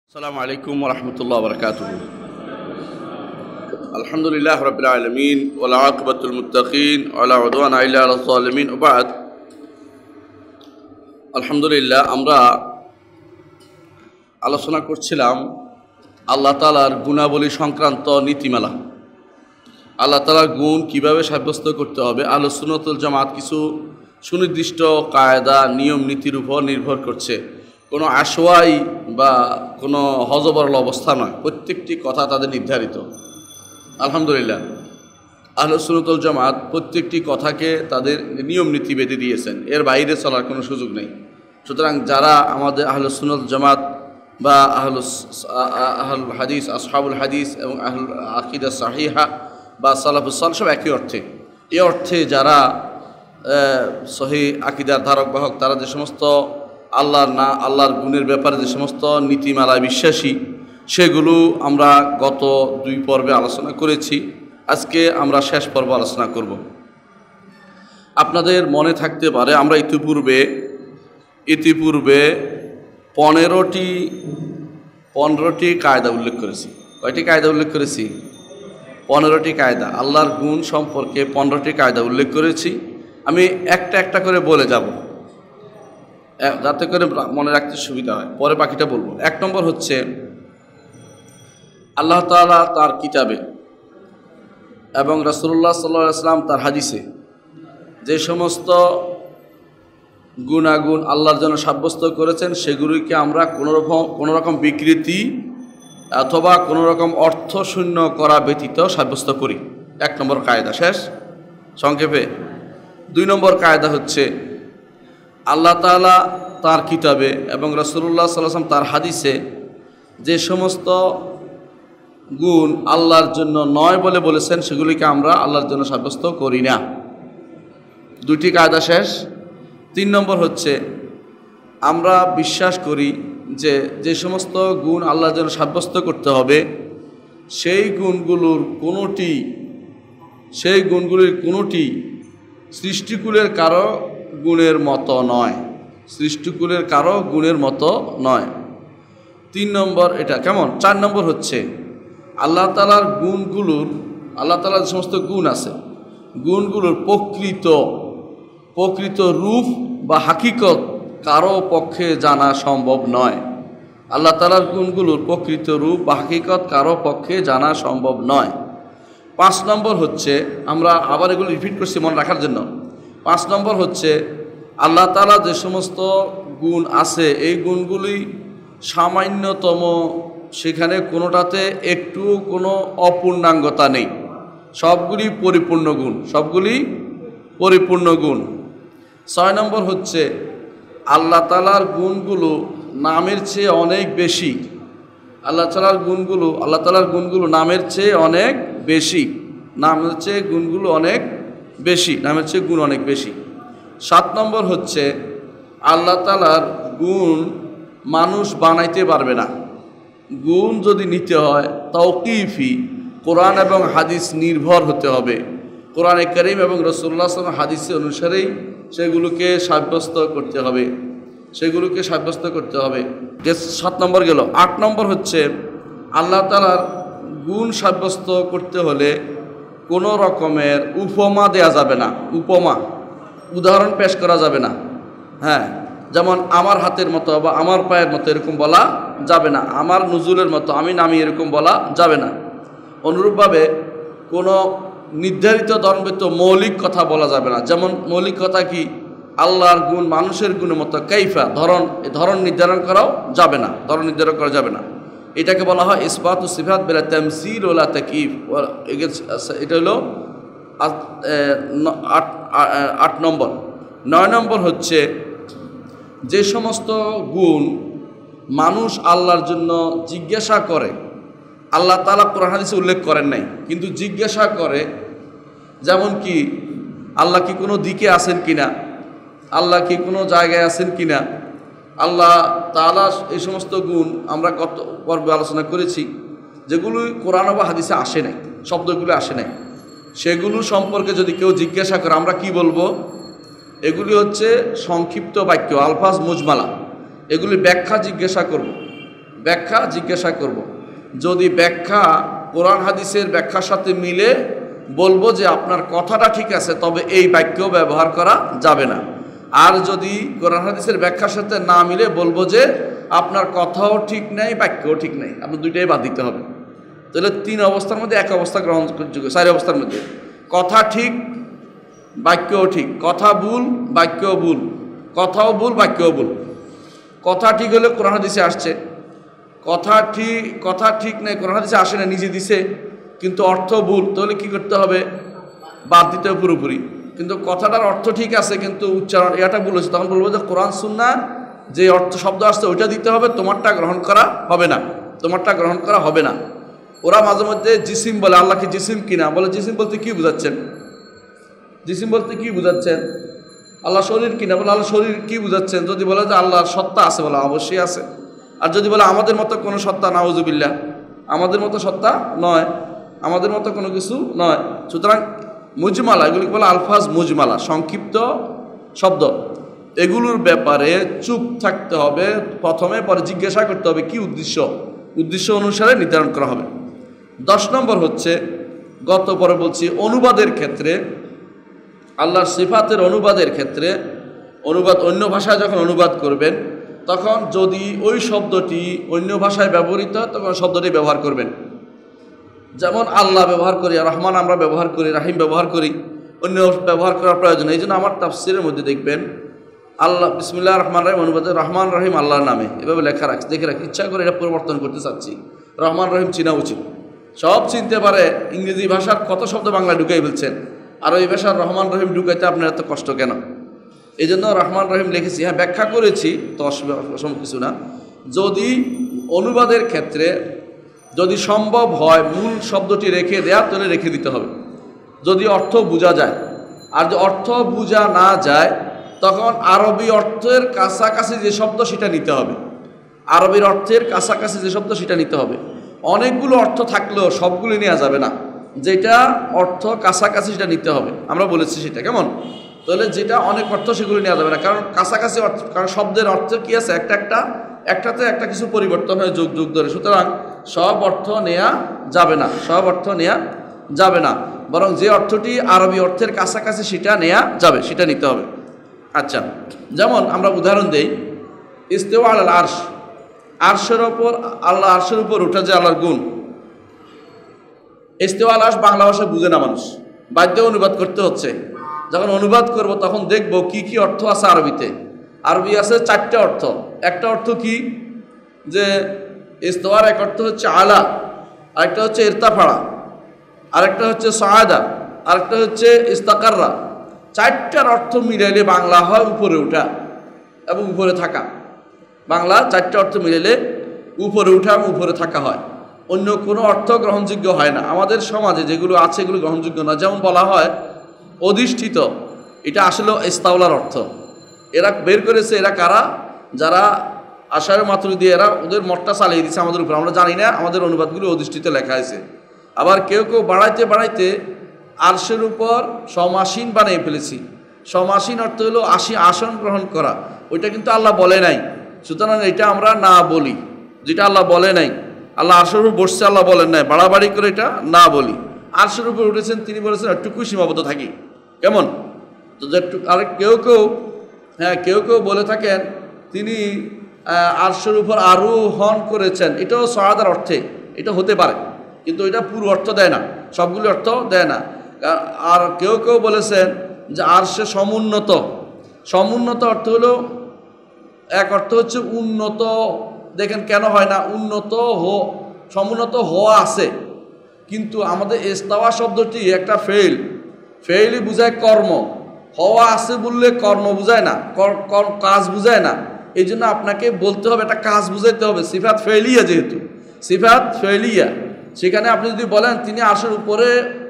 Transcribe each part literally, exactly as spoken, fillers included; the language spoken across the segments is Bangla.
আসসালামু আলাইকুম ওয়া রাহমাতুল্লাহি ওয়া বারাকাতুহু। আলহামদুলিল্লাহি রাব্বিল আলামিন ওয়াল আকিবাতুল মুত্তাকিন ওয়া লা উদওয়ানা ইল্লা আলাল যালিমিন। ওয়া বা'দ। আলহামদুলিল্লাহ, আমরা আলোচনা করছিলাম আল্লাহ তাআলার গুণাবলী সংক্রান্ত নীতিমালা। আল্লাহ তাআলার গুণ কিভাবে সাব্যস্ত করতে হবে, আহলুস সুন্নাত ওয়াল জামাত কিছু সুনির্দিষ্ট কায়দা নিয়ম নীতির উপর নির্ভর করছে। কোনো আশওয়াই বা কোনো হযবরল অবস্থা নয়, প্রত্যেকটি কথা তাদের নির্ধারিত। আলহামদুলিল্লাহ, আহলুস সুন্নাত ওয়াল জামাত প্রত্যেকটি কথাকে তাদের নিয়ম নীতি বেঁধে দিয়েছেন, এর বাইরে চলার কোনো সুযোগ নেই। সুতরাং যারা আমাদের আহলুস সুন্নাত জামাত বা আহলুস আহলুল হাদিস, আসহাবুল হাদিস এবং আহলুল আকিদা সাহিহা বা সালাফুস সালেহ সব একই অর্থে, এ অর্থে যারা সহিহ আকিদার ধারক বাহক, তারা যে সমস্ত আল্লাহর না আল্লাহর গুণের ব্যাপারে যে সমস্ত নীতিমালায় বিশ্বাসী, সেগুলো আমরা গত দুই পর্বে আলোচনা করেছি। আজকে আমরা শেষ পর্ব আলোচনা করব। আপনাদের মনে থাকতে পারে আমরা ইতিপূর্বে ইতিপূর্বে পনেরোটি পনেরোটি কায়দা উল্লেখ করেছি। কয়টি কায়দা উল্লেখ করেছি? পনেরোটি কায়দা। আল্লাহর গুণ সম্পর্কে পনেরোটি কায়দা উল্লেখ করেছি। আমি একটা একটা করে বলে যাব যাতে করে মনে রাখতে সুবিধা হয়, পরে বাকিটা বলবো। এক নম্বর হচ্ছে, আল্লাহ তাআলা তার কিতাবে এবং রাসূলুল্লাহ সাল্লাল্লাহু আলাইহি ওয়াসাল্লাম তার হাদিসে যে সমস্ত গুণাগুণ আল্লাহর জন্য সাব্যস্ত করেছেন, সেগুলিকে আমরা কোনো রকম কোনো রকম বিকৃতি অথবা কোনো রকম অর্থশূন্য করা ব্যতীত সাব্যস্ত করি। এক নম্বর কায়দা শেষ সংক্ষেপে। দুই নম্বর কায়দা হচ্ছে, আল্লাহ তাআলা তার কিতাবে এবং রাসূলুল্লাহ সাল্লাল্লাহু আলাইহি ওয়াসাল্লাম তার হাদিসে যে সমস্ত গুণ আল্লাহর জন্য নয় বলে বলেছেন, সেগুলিকে আমরা আল্লাহর জন্য সাব্যস্ত করি না। দুটি কায়দা শেষ। তিন নম্বর হচ্ছে, আমরা বিশ্বাস করি যে যে সমস্ত গুণ আল্লাহর জন্য সাব্যস্ত করতে হবে, সেই গুণগুলোর কোনোটি সেই গুণগুলির কোনোটি সৃষ্টিকুলের কারো গুণের মতো নয় সৃষ্টিকুলের কারো গুণের মতো নয়। তিন নম্বর এটা কেমন। চার নম্বর হচ্ছে, আল্লাহ তাআলার গুণগুলোর আল্লাহ তাআলার যে সমস্ত গুণ আছে, গুণগুলোর প্রকৃত প্রকৃত রূপ বা হাকিকত কারো পক্ষে জানা সম্ভব নয়। আল্লাহ তাআলার গুণগুলোর প্রকৃত রূপ বা হাকিকত কারো পক্ষে জানা সম্ভব নয়। পাঁচ নম্বর হচ্ছে, আমরা আবার এগুলো রিপিট করছি মনে রাখার জন্য। পাঁচ নম্বর হচ্ছে, আল্লাহ তাআলা যে সমস্ত গুণ আছে, এই গুণগুলি সামান্যতম, সেখানে কোনোটাতে একটু কোনো অপূর্ণাঙ্গতা নেই, সবগুলি পরিপূর্ণ গুণ সবগুলি পরিপূর্ণ গুণ। ছয় নম্বর হচ্ছে, আল্লাহ তাআলার গুণগুলো নামের চেয়ে অনেক বেশি। আল্লাহ তাআলার গুণগুলো আল্লাহ তাআলার গুণগুলো নামের চেয়ে অনেক বেশি নামের চেয়ে গুণগুলো অনেক বেশি নামের চেয়ে গুণ অনেক বেশি। সাত নম্বর হচ্ছে, আল্লাহ তাআলার গুণ মানুষ বানাইতে পারবে না। গুণ যদি নিতে হয় তাওকিফি, কোরআন এবং হাদিস নির্ভর হতে হবে। কোরআনে কারীম এবং রাসূলুল্লাহ সাল্লাল্লাহু আলাইহি ওয়াসাল্লাম হাদিসের অনুসারেই সেগুলোকে সাব্যস্ত করতে হবে সেগুলোকে সাব্যস্ত করতে হবে যে সাত নম্বর গেল। আট নম্বর হচ্ছে, আল্লাহ তাআলার গুণ সাব্যস্ত করতে হলে কোনো রকমের উপমা দেয়া যাবে না। উপমা উদাহরণ পেশ করা যাবে না। হ্যাঁ, যেমন আমার হাতের মতো বা আমার পায়ের মতো এরকম বলা যাবে না। আমার নুজুলের মতো, আমি নামি এরকম বলা যাবে না। অনুরূপভাবে কোনো নির্ধারিত ধর্মবিত মৌলিক কথা বলা যাবে না। যেমন মৌলিক কথা কি, আল্লাহর গুণ মানুষের গুণের মতো কাইফা, ধরন এই ধরন নির্ধারণ করাও যাবে না ধরন নির্ধারণ করা যাবে না। এটাকে বলা হয় ইসবাতু সিফাত বিলা তামসিল ওয়ালা তাকয়িফ। এটা হলো আট আট নম্বর। নয় নম্বর হচ্ছে, যে সমস্ত গুণ মানুষ আল্লাহর জন্য জিজ্ঞাসা করে, আল্লাহ তাআলা কোরআন হাদিসে উল্লেখ করেন নাই কিন্তু জিজ্ঞাসা করে, যেমন কি আল্লাহ কি কোনো দিকে আছেন কিনা, আল্লাহ কি কোনো জায়গায় আছেন কিনা, আল্লাহ তাআলা এই সমস্ত গুণ আমরা কত পর্বে আলোচনা করেছি, যেগুলো কোরআন বা হাদিসে আসে নাই, শব্দগুলো আসে নাই, সেগুলো সম্পর্কে যদি কেউ জিজ্ঞাসা করে আমরা কি বলবো? এগুলি হচ্ছে সংক্ষিপ্ত বাক্য, আলফাজ মুজমালা। এগুলি ব্যাখ্যা জিজ্ঞাসা করব, ব্যাখ্যা জিজ্ঞাসা করব। যদি ব্যাখ্যা কোরআন হাদিসের ব্যাখ্যার সাথে মিলে বলবো যে আপনার কথাটা ঠিক আছে, তবে এই বাক্য ব্যবহার করা যাবে না। আর যদি কোরআন হাদিসের ব্যাখ্যার সাথে না মিলে বলবো যে আপনার কথাও ঠিক নেই, বাক্যও ঠিক নেই, আপনার দুইটাই বাদ দিতে হবে। তাহলে তিন অবস্থার মধ্যে এক অবস্থা গ্রহণযোগ্য, চারি অবস্থার মধ্যে কথা ঠিক বাক্যও ঠিক, কথা ভুল বাক্যও ভুল, কথাও ভুল বাক্যও ভুল। কথা ঠিক হলে কোরআন হাদিসে আসছে, কথা ঠিক কথা ঠিক নেই কোরআন হাদিসে আসে না, নিজে দিছে কিন্তু অর্থ ভুল, তাহলে কি করতে হবে? বাদ দিতে হবে পুরোপুরি। কিন্তু কথাটার অর্থ ঠিক আছে কিন্তু উচ্চারণ এটা ভুল হচ্ছে, তখন বলবো যে কোরআন সুন্নাহ যে অর্থ শব্দ আসছে ওইটা দিতে হবে, তোমারটা গ্রহণ করা হবে না, তোমারটা গ্রহণ করা হবে না। ওরা মাঝে মধ্যে জিসিম বলে, আল্লাহকে জিসিম কিনা বলে, জিসিম বলতে কি বুঝাচ্ছেন? জিসিম বলতে কি বুঝাচ্ছেন? আল্লাহ শরীর কিনা বলে, আল্লাহ শরীর কি বুঝাচ্ছেন? যদি বলে যে আল্লাহর সত্তা আছে, বলে অবশ্যই আছে। আর যদি বলে আমাদের মতো কোনো সত্তা, নাউজুবিল্লাহ, আমাদের মতো সত্তা নয়, আমাদের মতো কোনো কিছু নয়। সুতরাং মুজমালা, এগুলিকে বলে আলফাজ মুজমালা, সংক্ষিপ্ত শব্দ, এগুলোর ব্যাপারে চুপ থাকতে হবে প্রথমে, পরে জিজ্ঞাসা করতে হবে কি উদ্দেশ্য, উদ্দেশ্য অনুসারে নির্ধারণ করা হবে। দশ নম্বর হচ্ছে, গত পরে বলছি, অনুবাদের ক্ষেত্রে, আল্লাহর সিফাতের অনুবাদের ক্ষেত্রে, অনুবাদ অন্য ভাষায় যখন অনুবাদ করবেন তখন যদি ওই শব্দটি অন্য ভাষায় ব্যবহৃত হয় তখন শব্দটি ব্যবহার করবেন। যেমন আল্লাহ ব্যবহার করি, রহমান আমরা ব্যবহার করি, রাহিম ব্যবহার করি, অন্য ব্যবহার করার প্রয়োজন। এই জন্য আমার তাফসিরের মধ্যে দেখবেন আল্লাহ বিসমিল্লাহ রহমান রাহিম অনুবাদে রহমান রহিম আল্লাহর নামে এভাবে লেখা রাখছে, দেখে রাখি, ইচ্ছা করে এটা পরিবর্তন করতে চাচ্ছি, রহমান রহিম চিনা উচিত। সব চিনতে পারে, ইংরেজি ভাষার কত শব্দ বাংলা ঢুকাই ফেলছেন, আর ওই ভাষার রহমান রহিম ঢুকাইতে আপনার এত কষ্ট কেন? এই জন্য রহমান রহিম লিখেছি। হ্যাঁ, ব্যাখ্যা করেছি, তো অসম কিছু না। যদি অনুবাদের ক্ষেত্রে যদি সম্ভব হয় মূল শব্দটি রেখে দেয়া, তাহলে রেখে দিতে হবে যদি অর্থ বোঝা যায়। আর যদি অর্থ বোঝা না যায় তখন আরবি অর্থের কাছাকাছি যে শব্দ সেটা নিতে হবে, আরবির অর্থের কাছাকাছি যে শব্দ সেটা নিতে হবে। অনেকগুলো অর্থ থাকলেও সবগুলো নেওয়া যাবে না, যেটা অর্থ কাছাকাছি সেটা নিতে হবে। আমরা বলেছি সেটা কেমন, তাহলে যেটা অনেক অর্থ সেগুলো নেওয়া যাবে না, কারণ কাছাকাছি অর্থ, কারণ শব্দের অর্থ কি আছে, একটা একটা একটাতে একটা কিছু পরিবর্তন হয় যুগ যুগ ধরে। সুতরাং সব অর্থ নেওয়া যাবে না, সব অর্থ নেওয়া যাবে না, বরং যে অর্থটি আরবি অর্থের কাছাকাছি সেটা নেওয়া যাবে, সেটা নিতে হবে। আচ্ছা, যেমন আমরা উদাহরণ দেই, ইস্তেওয়া আলাল আরশ, আরশের ওপর, আল্লাহ আরশের উপর উঠে যে আল্লাহর গুণ। ইস্তেওয়া আল আরশ বাংলা ভাষায় বুঝে না মানুষ, বাধ্য অনুবাদ করতে হচ্ছে। যখন অনুবাদ করব তখন দেখব কি কি অর্থ আছে আরবিতে। আরবি আছে চারটা অর্থ। একটা অর্থ কি, যে ইস্তেওয়ার এক অর্থ হচ্ছে আলা, আরেকটা হচ্ছে ইরতাফাড়া, আরেকটা হচ্ছে সাআদা, আরেকটা হচ্ছে ইস্তাকাররা। চারটার অর্থ মিলাইলে বাংলা হয় উপরে ওঠা এবং উপরে থাকা। বাংলা চারটা অর্থ মিলাইলে উপরে ওঠা এবং উপরে থাকা হয়, অন্য কোনো অর্থ গ্রহণযোগ্য হয় না। আমাদের সমাজে যেগুলো আছে এগুলো গ্রহণযোগ্য না। যেমন বলা হয় অধিষ্ঠিত, এটা আসলে ইস্তাওলার অর্থ। এরা বের করেছে, এরা কারা? যারা আশায় মাতুরিদি, এরা ওদের মতটা চালিয়ে দিচ্ছে আমাদের উপর। আমরা জানি না, আমাদের অনুবাদগুলো অধিষ্ঠিত লেখা আছে। আবার কেউ কেউ বাড়াইতে বাড়াইতে আরশের উপর সমাসীন বানিয়ে ফেলেছি। সমাসীন অর্থ হলো আশি, আসন গ্রহণ করা। ওইটা কিন্তু আল্লাহ বলে নাই, সুতরাং এটা আমরা না বলি, যেটা আল্লাহ বলে নাই। আল্লাহ আরশের উপর বসছে আল্লাহ বলেন নাই, বাড়াবাড়ি করে এটা না বলি। আরশের উপর উঠেছেন, তিনি বলেছেন একটুকু সীমাবদ্ধ থাকি, কেমন? তো আরেক কেউ কেউ হ্যাঁ কেউ কেউ বলে থাকেন তিনি আরশের উপর আরোহণ করেছেন, এটাও সাআদার অর্থে এটা হতে পারে, কিন্তু এটা পুরো অর্থ দেয় না, সবগুলো অর্থ দেয় না। আর কেউ কেউ বলেছেন যে আরশে সমুন্নত। সমুন্নত অর্থ হলো, এক অর্থ হচ্ছে উন্নত। দেখেন কেন হয় না, উন্নত হো, সমুন্নত হওয়া আছে, কিন্তু আমাদের ইস্তাওয়া শব্দটি একটা ফেইল, ফেইলই বুঝায় কর্ম। হওয়া আছে বললে কর্ম বুঝায় না, কাজ বুঝায় না। এই জন্য আপনাকে বলতে হবে, একটা কাজ বুঝাইতে হবে। সিফাত ফেইলিয়া, যেহেতু সিফাত ফেইলিয়া, সেখানে আপনি যদি বলেন তিনি আরশের উপরে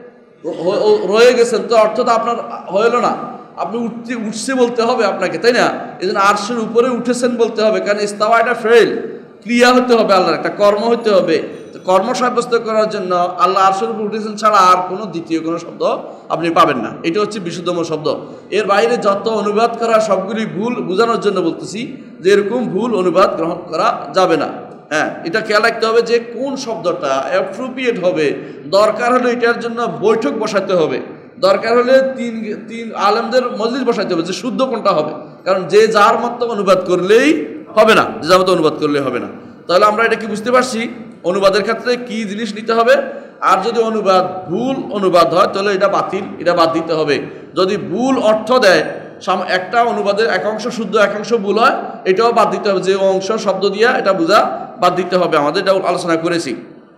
রয়ে গেছেন, তো অর্থ তো আপনার হইল না। আপনি উঠতে উঠছে বলতে হবে আপনাকে, তাই না? এই জন্য আরশের উপরে উঠেছেন বলতে হবে, কারণ ইস্তাওয়া এটা ফেইল, ক্রিয়া হতে হবে, আল্লাহর একটা কর্ম হতে হবে। কর্ম সাব্যস্ত করার জন্য আল্লাহ আরশের উপর উঠেছেন ছাড়া আর কোনো দ্বিতীয় কোনো শব্দ আপনি পাবেন না। এটা হচ্ছে বিশুদ্ধতম শব্দ। এর বাইরে যত অনুবাদ করা সবগুলি ভুল বোঝানোর জন্য বলতেছি যে এরকম ভুল অনুবাদ গ্রহণ করা যাবে না। হ্যাঁ, এটা খেয়াল রাখতে হবে যে কোন শব্দটা অ্যাপ্রোপ্রিয়েট হবে। দরকার হলে এটার জন্য বৈঠক বসাতে হবে, দরকার হলে তিন তিন আলেমদের মজলিস বসাতে হবে যে শুদ্ধ কোনটা হবে। কারণ যে যার মতো অনুবাদ করলেই হবে না, যে যার মতো অনুবাদ করলেই হবে না। তাহলে আমরা এটা কি বুঝতে পারছি অনুবাদের ক্ষেত্রে কি জিনিস নিতে হবে। আর যদি অনুবাদ ভুল অনুবাদ হয় তাহলে এটা বাতিল, এটা বাদ দিতে হবে। যদি ভুল অর্থ দেয়, একটা অনুবাদের এক অংশ শুদ্ধ এক অংশ ভুল হয়, এটাও বাদ দিতে হবে। যে অংশ শব্দ দিয়া এটা বোঝা বাদ দিতে হবে, আমাদের এটা আলোচনা করেছি।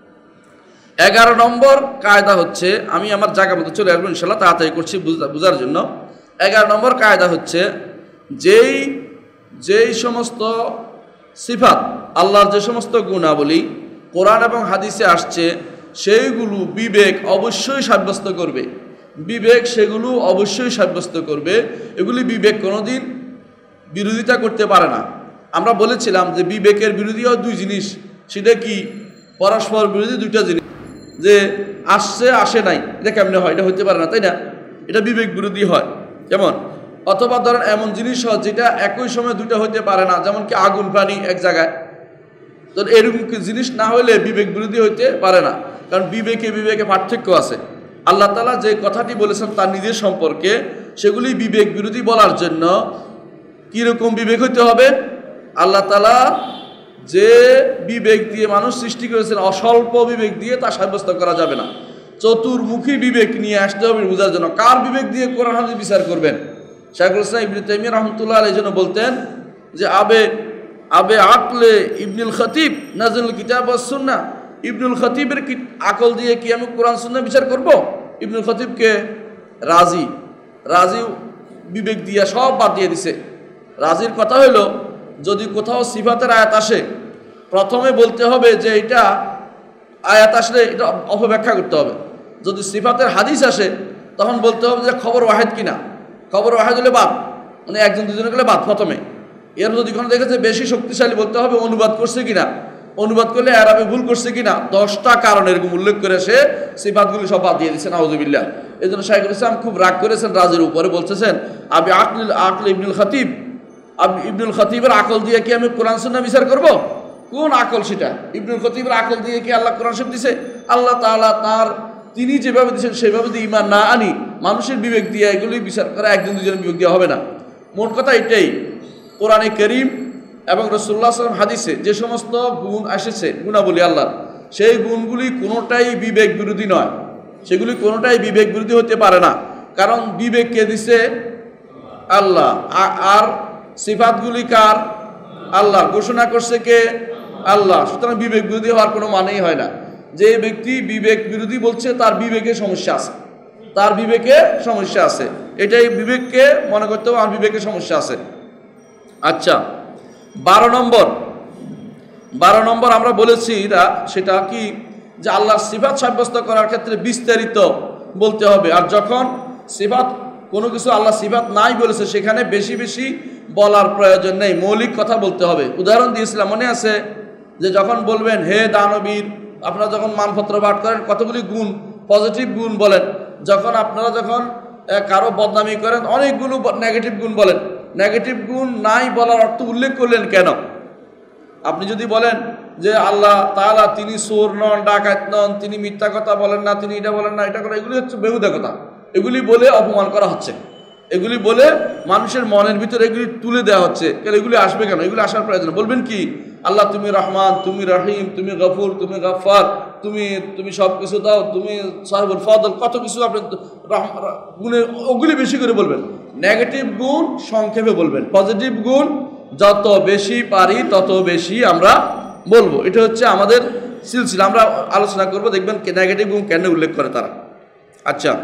এগারো নম্বর কায়দা হচ্ছে, আমি আমার জায়গা মতো চলে আসবো ইনশাল্লাহ, তাড়াতাড়ি করছি বোঝার জন্য। এগারো নম্বর কায়দা হচ্ছে যেই যেই সমস্ত সিফাত আল্লাহর যে সমস্ত গুণাবলী কোরআন এবং হাদিসে আসছে সেইগুলো বিবেক অবশ্যই সাব্যস্ত করবে। বিবেক সেগুলো অবশ্যই সাব্যস্ত করবে। এগুলি বিবেক কোনোদিন বিরোধিতা করতে পারে না। আমরা বলেছিলাম যে বিবেকের বিরোধীও দুই জিনিস, সেটা কি পরস্পর বিরোধী দুইটা জিনিস। যে আসছে আসে নাই, এটা কেমনে হয়? এটা হইতে পারে না, তাই না? এটা বিবেক বিরোধী হয়। যেমন অথবা ধরেন এমন জিনিস হয় যেটা একই সময় দুইটা হইতে পারে না, যেমন কি আগুন পানি এক জায়গায়। তো এরকম জিনিস না হলে বিবেক বিরোধী হইতে পারে না, কারণ বিবেকে বিবেকে পার্থক্য আছে। আল্লাহ তাআলা যে কথাটি বলেছেন তার নিজের সম্পর্কে, সেগুলি বিবেক বিরোধী বলার জন্য কীরকম বিবেক হইতে হবে? আল্লাহ তাআলা যে বিবেক দিয়ে মানুষ সৃষ্টি করেছেন, অস্বল্প বিবেক দিয়ে তা সাব্যস্ত করা যাবে না। চতুর্মুখী বিবেক নিয়ে আসতে হবে বোঝার জন্য। কার বিবেক দিয়ে কোরআন হাদিস বিচার করবেন? শাইখুল ইসলাম ইবনে তাইমিয়া রাহমাতুল্লাহ আলাইহি জন্য বলতেন যে আবে আবে আকলে ইবনুল খতিব নাযিলুল কিতাব ওয়াস সুন্নাহ। ইবনুল খতিবের আকল দিয়ে কি আমি কোরআন সুন্নাহ বিচার করব? ইবনুল খতিবকে রাজি রাজি বিবেক দিয়ে সব বাদ দিয়ে দিছে। রাজির কথা হলো, যদি কোথাও সিফাতের আয়াত আসে, প্রথমে বলতে হবে যে এটা আয়াত আসলে এটা অপব্যাখ্যা করতে হবে। যদি সিফাতের হাদিস আসে তখন বলতে হবে যে খবর ওয়াহেদ কিনা। খবর ওয়াহেদ হলে বাদ, মানে একজন দুজনে গেলে বাদ প্রথমে। এর যদি কোনো দেখেছে বেশি শক্তিশালী, বলতে হবে অনুবাদ করছে কিনা, অনুবাদ করলে আরবে ভুল করছে কিনা। দশটা কারণ এরকম উল্লেখ করে সে সিফাতগুলি সব বাদ দিয়ে দিচ্ছে, নাউযুবিল্লাহ। এই জন্য শাইখুল ইসলাম খুব রাগ করেছেন রাজের উপরে, বলতেছেন আবি আকল আকল ইবনুল খতিব, ইবনুল খতিবের আকল দিয়ে কি আমি কোরআন সুন্নাহ বিচার করব? কোন আকল সেটা? ইবনুল খতিবের আকল দিয়ে কি আল্লাহ কোরআন শরীফ দিছে? আল্লাহ তাআলা তার তিনি যেভাবে দিচ্ছেন সেভাবে দিয়ে ঈমান না আনি মানুষের বিবেক দিয়ে এগুলি বিচার করা একজন দুজনের বিবেক দেওয়া হবে না। মোট কথা এটাই, কোরআনে কারীম এবং রাসূলুল্লাহ সাল্লাল্লাহু আলাইহি ওয়াসাল্লাম হাদিসে যে সমস্ত গুণ এসেছে, গুণাবলী আল্লাহ, সেই গুণগুলি কোনোটাই বিবেক বিরোধী নয়। সেগুলি কোনোটাই বিবেক বিরোধী হতে পারে না, কারণ বিবেক কে দিছে? আল্লাহ। আর সিফাতগুলি কার? আল্লাহ। ঘোষণা করছে কে? আল্লাহ। সুতরাং বিবেক বিরোধী হওয়ার কোনো মানেই হয় না। যে ব্যক্তি বিবেক বিরোধী বলছে তার বিবেকে সমস্যা আছে, তার বিবেকে সমস্যা আছে। এটাই বিবেককে মনে করতে হবে আমার বিবেকে সমস্যা আছে। আচ্ছা, বারো নম্বর বারো নম্বর আমরা বলেছি না, সেটা কি যে আল্লাহর সিফাত সাব্যস্ত করার ক্ষেত্রে বিস্তারিত বলতে হবে। আর যখন সিফাত কোনো কিছু আল্লাহ সিফাত নাই বলেছে সেখানে বেশি বেশি বলার প্রয়োজন নেই, মৌলিক কথা বলতে হবে। উদাহরণ দিয়েছিলাম, মনে আছে যে যখন বলবেন হে দানবীর, আপনারা যখন মানপত্র পাঠ করেন কতগুলি গুণ, পজিটিভ গুণ বলেন। যখন আপনারা যখন কারো বদনামি করেন অনেকগুলো নেগেটিভ গুণ বলেন। নেগেটিভ গুণ নাই বলার অর্থ উল্লেখ করলেন কেন? আপনি যদি বলেন যে আল্লাহ তাআলা তিনি চোর নন, ডাকাত নন, তিনি মিথ্যা কথা বলেন না, তিনি এটা বলেন না, এটা করে, এগুলি হচ্ছে বেহুদা কথা। এগুলি বলে অপমান করা হচ্ছে, এগুলি বলে মানুষের মনের ভিতরে এগুলি তুলে দেওয়া হচ্ছে। কেন এগুলি আসবে কেন? এগুলি আসার প্রয়োজন। বলবেন কি আল্লাহ তুমি রহমান, তুমি রহিম, তুমি গফুর, তুমি গফফার, তুমি তুমি সব কিছু দাও, তুমি সাহেবুল ফাদল, কত কিছু আপনি গুণে ওগুলি বেশি করে বলবেন। নেগেটিভ গুণ সংক্ষেপে বলবেন, পজিটিভ গুণ যত বেশি পারি তত বেশি আমরা বলবো। এটা হচ্ছে আমাদের সিলসিলা, আমরা আলোচনা করব, দেখবেন নেগেটিভ গুণ কেন উল্লেখ করে তারা। আচ্ছা,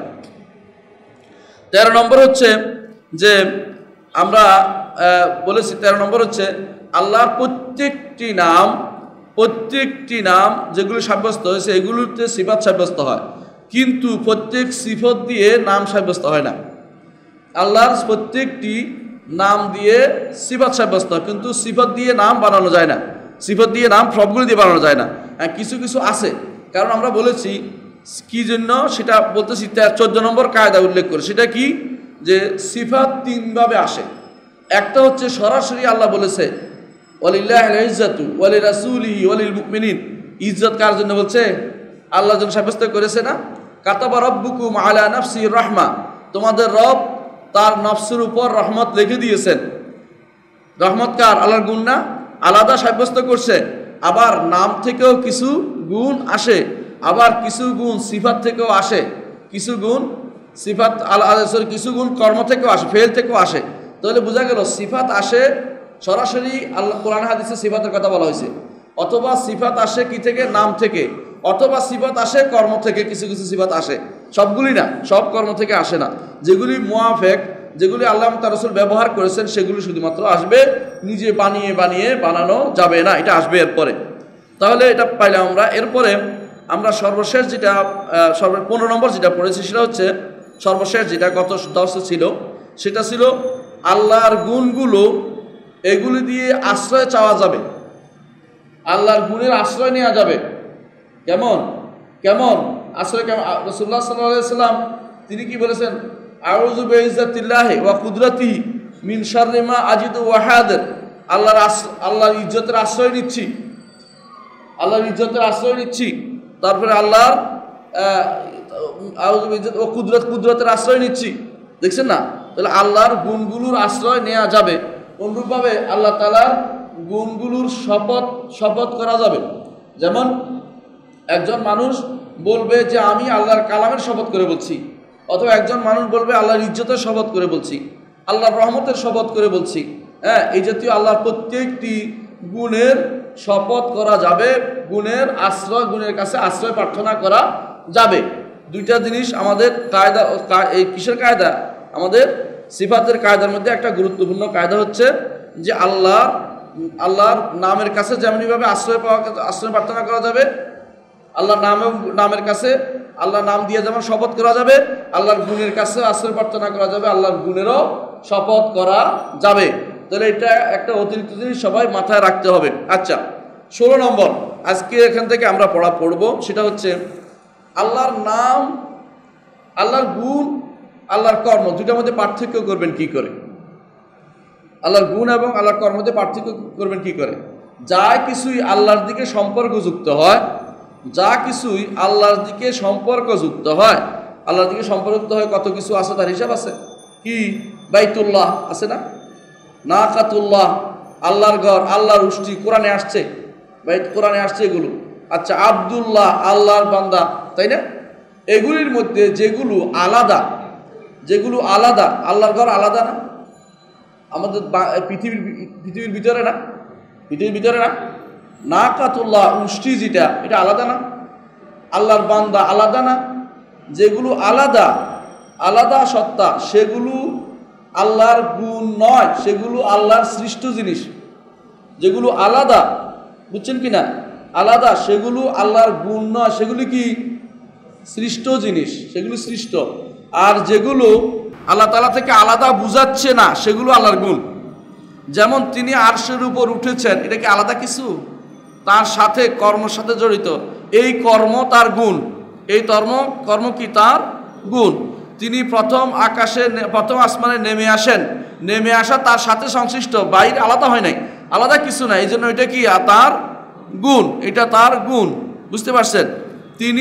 তেরো নম্বর হচ্ছে যে আমরা বলেছি, তেরো নম্বর হচ্ছে আল্লাহর প্রত্যেকটি নাম প্রত্যেকটি নাম যেগুলো সাব্যস্ত হয়েছে এগুলোতে সিফাত সাব্যস্ত হয়, কিন্তু প্রত্যেক সিফত দিয়ে নাম সাব্যস্ত হয় না। আল্লাহর প্রত্যেকটি নাম দিয়ে সিফাত সাব্যস্ত হয়, কিন্তু সিফত দিয়ে নাম বানানো যায় না। সিফত দিয়ে নাম সবগুলো দিয়ে বানানো যায় না। হ্যাঁ, কিছু কিছু আছে, কারণ আমরা বলেছি কি জন্য সেটা বলতেছি, চোদ্দ নম্বর কায়দা উল্লেখ করে। সেটা কি যে সিফাত তিনভাবে আসে। একটা হচ্ছে সরাসরি আল্লাহ বলেছে ওয়ালিল্লাহিল ইজ্জাতু ওয়ালিরাসূলিহি ওয়ালিল মুমিনিন। ইজ্জত কার জন্য বলছে? আল্লাহর জন্য সাব্যস্ত করেছে না? কাতাবা রাব্বুকুম আলা নাফসিহির রাহমা, তোমাদের রব তার নফসের উপর রহমত লিখে দিয়েছেন। রহমত কার? আল্লাহর গুণ না? আলাদা সাব্যস্ত করছে। আবার নাম থেকেও কিছু গুণ আসে, আবার কিছু গুণ সিফাত থেকেও আসে, কিছু গুণ সিফাত সরি কিছু গুণ কর্ম থেকেও আসে, ফেল থেকেও আসে। তাহলে বোঝা গেল সিফাত আসে সরাসরি আল্লাহ কোরআন হাদিসে সিফাতের কথা বলা হয়েছে, অথবা সিফাত আসে কি থেকে? নাম থেকে, অথবা সিফাত আসে কর্ম থেকে। কিছু কিছু সিফাত আসে, সবগুলি না, সব কর্ম থেকে আসে না। যেগুলি মুআফেক, যেগুলি আল্লাহ তার রাসূল ব্যবহার করেছেন, সেগুলি শুধুমাত্র আসবে, নিজে বানিয়ে বানিয়ে বানানো যাবে না, এটা আসবে এরপরে। তাহলে এটা পাইলাম আমরা। এরপরে আমরা সর্বশেষ যেটা সর্ব পনেরো নম্বর যেটা পড়েছি সেটা হচ্ছে, সর্বশেষ যেটা গত দশে ছিল, সেটা ছিল আল্লাহর গুণগুলো, এগুলি দিয়ে আশ্রয় চাওয়া যাবে, আল্লাহর গুণের আশ্রয় নেওয়া যাবে। কেমন কেমন আশ্রয়? কেমন? রাসূলুল্লাহ সাল্লাল্লাহু আলাইহি ওয়াসাল্লাম তিনি কি বলেছেন? আউযু বিইজ্জাতিল্লাহি ওয়া কুদরাতিহি মিন শাররি মা আজিদু ওয়া হাদির। আল্লাহর আল্লাহর ইজ্জতের আশ্রয় নিচ্ছি, আল্লাহর ইজ্জতের আশ্রয় নিচ্ছি। তারপরে আল্লাহর আউযু বিইজ্জাত ও কুদরত কুদরতের আশ্রয় নিচ্ছি। দেখছেন না? তাহলে আল্লাহর গুণগুলোর আশ্রয় নেওয়া যাবে। অনুরূপভাবে আল্লাহ তাআলার গুণগুলোর শপথ শপথ করা যাবে। যেমন একজন মানুষ বলবে যে আমি আল্লাহর কালামের শপথ করে বলছি, অথবা একজন মানুষ বলবে আল্লাহর ইজ্জতের শপথ করে বলছি, আল্লাহর রহমতের শপথ করে বলছি। হ্যাঁ, এই জাতীয় আল্লাহর প্রত্যেকটি গুণের শপথ করা যাবে, গুণের আশ্রয়, গুণের কাছে আশ্রয় প্রার্থনা করা যাবে। দুইটা জিনিস আমাদের কায়দা, এই কিসের কায়দা? আমাদের সিফাতের কায়দার মধ্যে একটা গুরুত্বপূর্ণ কায়দা হচ্ছে যে আল্লাহ আল্লাহর নামের কাছে যেমনইভাবে আশ্রয় পাওয়া আশ্রয় প্রার্থনা করা যাবে, আল্লাহর নাম নামের কাছে আল্লাহর নাম দিয়ে যেমন শপথ করা যাবে, আল্লাহর গুণের কাছে আশ্রয় প্রার্থনা করা যাবে, আল্লাহর গুণেরও শপথ করা যাবে। তাহলে এটা একটা অতিরিক্ত জিনিস সবাই মাথায় রাখতে হবে। আচ্ছা, ষোলো নম্বর আজকে এখান থেকে আমরা পড়া পড়ব, সেটা হচ্ছে আল্লাহর নাম, আল্লাহর গুণ, আল্লাহর কর্ম, দুইটার মধ্যে পার্থক্য করবেন কি করে? আল্লাহর গুণ এবং আল্লাহর কর্মের মধ্যে পার্থক্য করবেন কি করে? যা কিছুই আল্লাহর দিকে সম্পর্কযুক্ত হয়, যা কিছুই আল্লাহর দিকে সম্পর্কযুক্ত হয়, আল্লাহর দিকে সম্পর্কযুক্ত হয় কত কিছু আছে, তার হিসাব আছে কি? বাইতুল্লাহ আছে না, নাকাতুল্লাহ আল্লাহর ঘর, আল্লাহর উষ্টি, কোরআনে আসছে, বাইত কোরআনে আসছে এগুলো। আচ্ছা, আব্দুল্লাহ আল্লাহর বান্দা, তাই না? এগুলির মধ্যে যেগুলো আলাদা, যেগুলো আলাদা, আল্লাহর ঘর আলাদা না আমাদের পৃথিবীর পৃথিবীর ভিতরে না, পৃথিবীর ভিতরে না, নাকাতুল্লাহ উষ্টি যেটা, এটা আলাদা না? আল্লাহর বান্দা আলাদা না? যেগুলো আলাদা, আলাদা সত্তা, সেগুলো আল্লাহর গুণ নয়, সেগুলো আল্লাহর সৃষ্ট জিনিস। যেগুলো আলাদা, বুঝছেন কি না? আলাদা, সেগুলো আল্লাহর গুণ নয়, সেগুলি কি? সৃষ্ট জিনিস, সেগুলো সৃষ্ট। আর যেগুলো আল্লাহ তাআলা থেকে আলাদা বুঝাচ্ছে না, সেগুলো আল্লাহর গুণ। যেমন তিনি আরশের উপর উঠেছেন, এটা কি আলাদা কিছু? তার সাথে কর্মের সাথে জড়িত, এই কর্ম তার গুণ, এই কর্ম কর্ম কি? তার গুণ। তিনি প্রথম আকাশে প্রথম আসমানে নেমে আসেন, নেমে আসা তার সাথে সংশ্লিষ্ট, বাইরে আলাদা হয় নাই, আলাদা কিছু না, এই জন্য এটা কি? তার গুণ, এটা তার গুণ। বুঝতে পারছেন? তিনি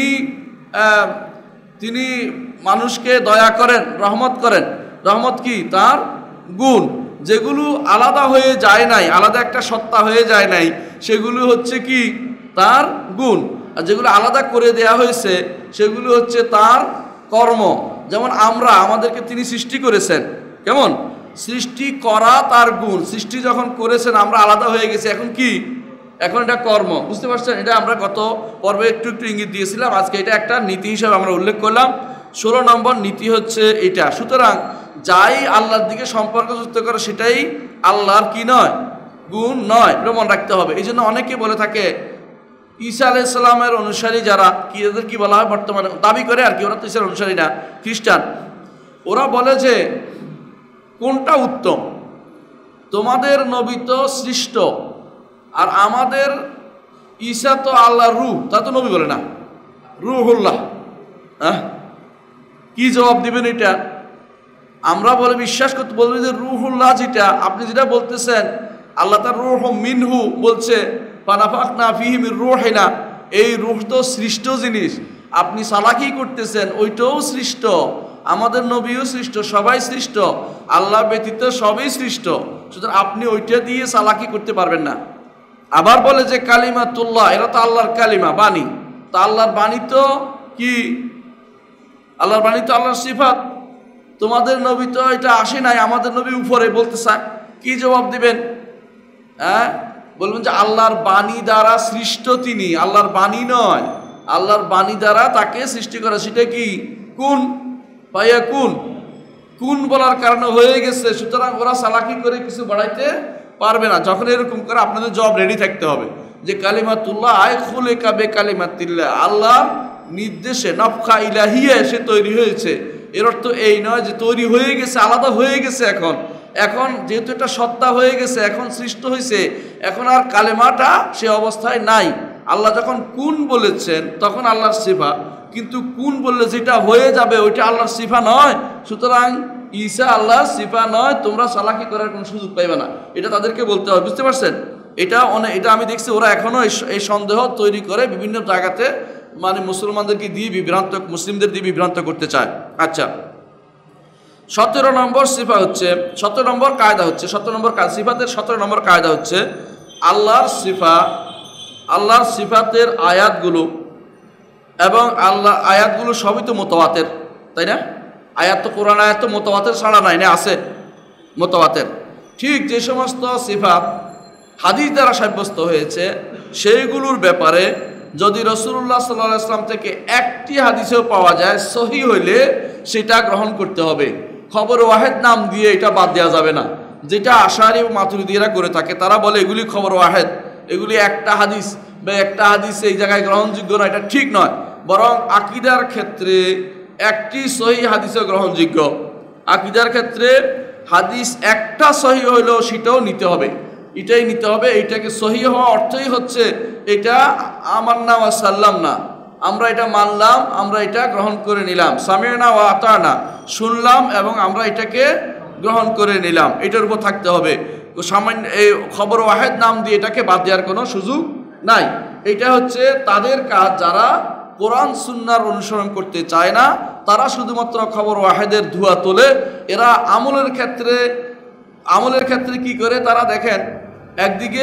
তিনি মানুষকে দয়া করেন, রহমত করেন, রহমত কি? তার গুণ। যেগুলো আলাদা হয়ে যায় নাই, আলাদা একটা সত্তা হয়ে যায় নাই, সেগুলো হচ্ছে কি? তার গুণ। আর যেগুলো আলাদা করে দেয়া হয়েছে, সেগুলো হচ্ছে তার কর্ম। যেমন আমরা, আমাদেরকে তিনি সৃষ্টি করেছেন, কেমন? সৃষ্টি করা তার গুণ। সৃষ্টি যখন করেছেন আমরা আলাদা হয়ে গেছি, এখন কি? এখন এটা কর্ম। বুঝতে পারছেন? এটা আমরা গত পর্বে একটু একটু ইঙ্গিত দিয়েছিলাম, আজকে এটা একটা নীতি হিসাবে আমরা উল্লেখ করলাম। ষোলো নম্বর নীতি হচ্ছে এটা। সুতরাং যাই আল্লাহর দিকে সম্পর্কযুক্ত করে সেটাই আল্লাহর কি নয়? গুণ নয়। এটা মনে রাখতে হবে। এই জন্য অনেকে বলে থাকে ঈসা আলাইহিস সালামের অনুসারী যারা, কি এদের কি বলা হয় বর্তমানে, দাবি করে আর কি, ওরা তো ঈসার অনুসারী না, খ্রিস্টান। ওরা বলে যে কোনটা উত্তম? তোমাদের নবী তো সৃষ্ট, আর আমাদের ঈসা তো আল্লাহর রূহ, তা তো নবী বলে না, রূহুল্লাহ। হ্যাঁ, কি জবাব দিবেন এটা? আমরা বলে বিশ্বাস করতে বলবো যে রূহুল্লাহ যেটা আপনি যেটা বলতেছেন, আল্লাহ তার রূহ মিনহু বলছে, ফানাফাখনা ফীহি মির রূহিনা, এই রূহ তো সৃষ্ট জিনিস, আপনি চালাকি করতেছেন, ওইটাও সৃষ্ট, আমাদের নবীও সৃষ্ট, সবাই সৃষ্ট, আল্লাহ ব্যতীত সবই সৃষ্ট, সুতরাং আপনি ওইটা দিয়ে চালাকি করতে পারবেন না। আবার বলে যে কালিমাতুল্লাহ, এরা তো আল্লাহর কালিমা, বাণী, তা আল্লাহর বাণী তো কি, আল্লাহর বাণী তো আল্লাহর সিফাত, তোমাদের নবী তো এটা আসে নাই, আমাদের নবী উপরে বলতে চায়, কি জবাব দিবেন? হ্যাঁ, বলবেন যে আল্লাহর বাণী দ্বারা সৃষ্ট তিনি, আল্লাহর বাণী নয়, আল্লাহর বাণী দ্বারা তাকে সৃষ্টি করা, সেটা কি কুন পাইয়া কুন, কুন বলার কারণে হয়ে গেছে, সুতরাং ওরা চালাকি করে কিছু বাড়াইতে পারবে না। যখন এরকম করে আপনাদের জবাব রেডি থাকতে হবে যে কালিমাতুল্লাহ আয় খুলে কাবে কালিমাতিল্লাহ, আল্লাহর নির্দেশে নফখা ইলাহিয়া সে তৈরি হয়েছে। এর অর্থ এই নয় যে তৈরি হয়ে গেছে, আলাদা হয়ে গেছে, এখন এখন যেহেতু এটা সত্তা হয়ে গেছে, এখন সৃষ্ট হয়েছে, এখন আর কালেমাটা সে অবস্থায় নাই। আল্লাহ যখন কুন বলেছেন তখন আল্লাহর সিফা, কিন্তু কুন বললে যেটা হয়ে যাবে ওইটা আল্লাহর সিফা নয়, সুতরাং ঈসা আল্লাহর সিফা নয়, তোমরা চালাকি করার কোনো সুযোগ পাইবে না, এটা তাদেরকে বলতে হবে। বুঝতে পারছেন? এটা অনেক, এটা আমি দেখছি ওরা এখনও এই সন্দেহ তৈরি করে বিভিন্ন জায়গাতে, মানে মুসলমানদেরকে দিয়ে বিভ্রান্ত, মুসলিমদের দিয়ে বিভ্রান্ত করতে চায়। আচ্ছা, সতেরো নম্বর সিফা হচ্ছে, সতেরো নম্বর কায়দা হচ্ছে, সতেরো নম্বর সিফাতের সতেরো নম্বর কায়দা হচ্ছে আল্লাহর সিফা, আল্লাহর সিফাতের আয়াতগুলো এবং আল্লাহ আয়াতগুলো সবই তো মোতাওয়াতের, তাই না? আয়াত তো কোরআন আয়াত তো মোতাওয়াতের ছাড়া নাই, না আছে মোতাওয়াতের। ঠিক যে সমস্ত সিফাত হাদিস দ্বারা সাব্যস্ত হয়েছে সেইগুলোর ব্যাপারে যদি রাসূলুল্লাহ সাল্লাল্লাহু আলাইহি ওয়াসাল্লাম থেকে একটি হাদিসেও পাওয়া যায়, সহিহ হইলে সেটা গ্রহণ করতে হবে। খবর ওয়াহেদ নাম দিয়ে এটা বাদ দেওয়া যাবে না, যেটা আশারী ও মাতুরিদীরা করে থাকে। তারা বলে এগুলি খবর ওয়াহেদ, এগুলি একটা হাদিস বা একটা হাদিস এই জায়গায় গ্রহণযোগ্য না, এটা ঠিক নয়। বরং আকীদার ক্ষেত্রে একটি সহিহ হাদিসও গ্রহণযোগ্য। আকীদার ক্ষেত্রে হাদিস একটা সহিহ হইলেও সেটাও নিতে হবে, এটাই নিতে হবে। এইটাকে সহিহ হওয়া অর্থই হচ্ছে এটা আমার নাম সাল্লাম না, আমরা এটা মানলাম, আমরা এটা গ্রহণ করে নিলাম, সামি'না ওয়া আতা'না, শুনলাম এবং আমরা এটাকে গ্রহণ করে নিলাম, এটার উপর থাকতে হবে। সামান্য এই খবর ওয়াহেদ নাম দিয়ে এটাকে বাদ দেওয়ার কোনো সুযোগ নাই। এটা হচ্ছে তাদের কাজ, যারা কোরআন সুন্নাহর অনুসরণ করতে চায় না, তারা শুধুমাত্র খবর ওয়াহেদের ধোঁয়া তোলে। এরা আমলের ক্ষেত্রে আমলের ক্ষেত্রে কি করে তারা দেখেন, একদিকে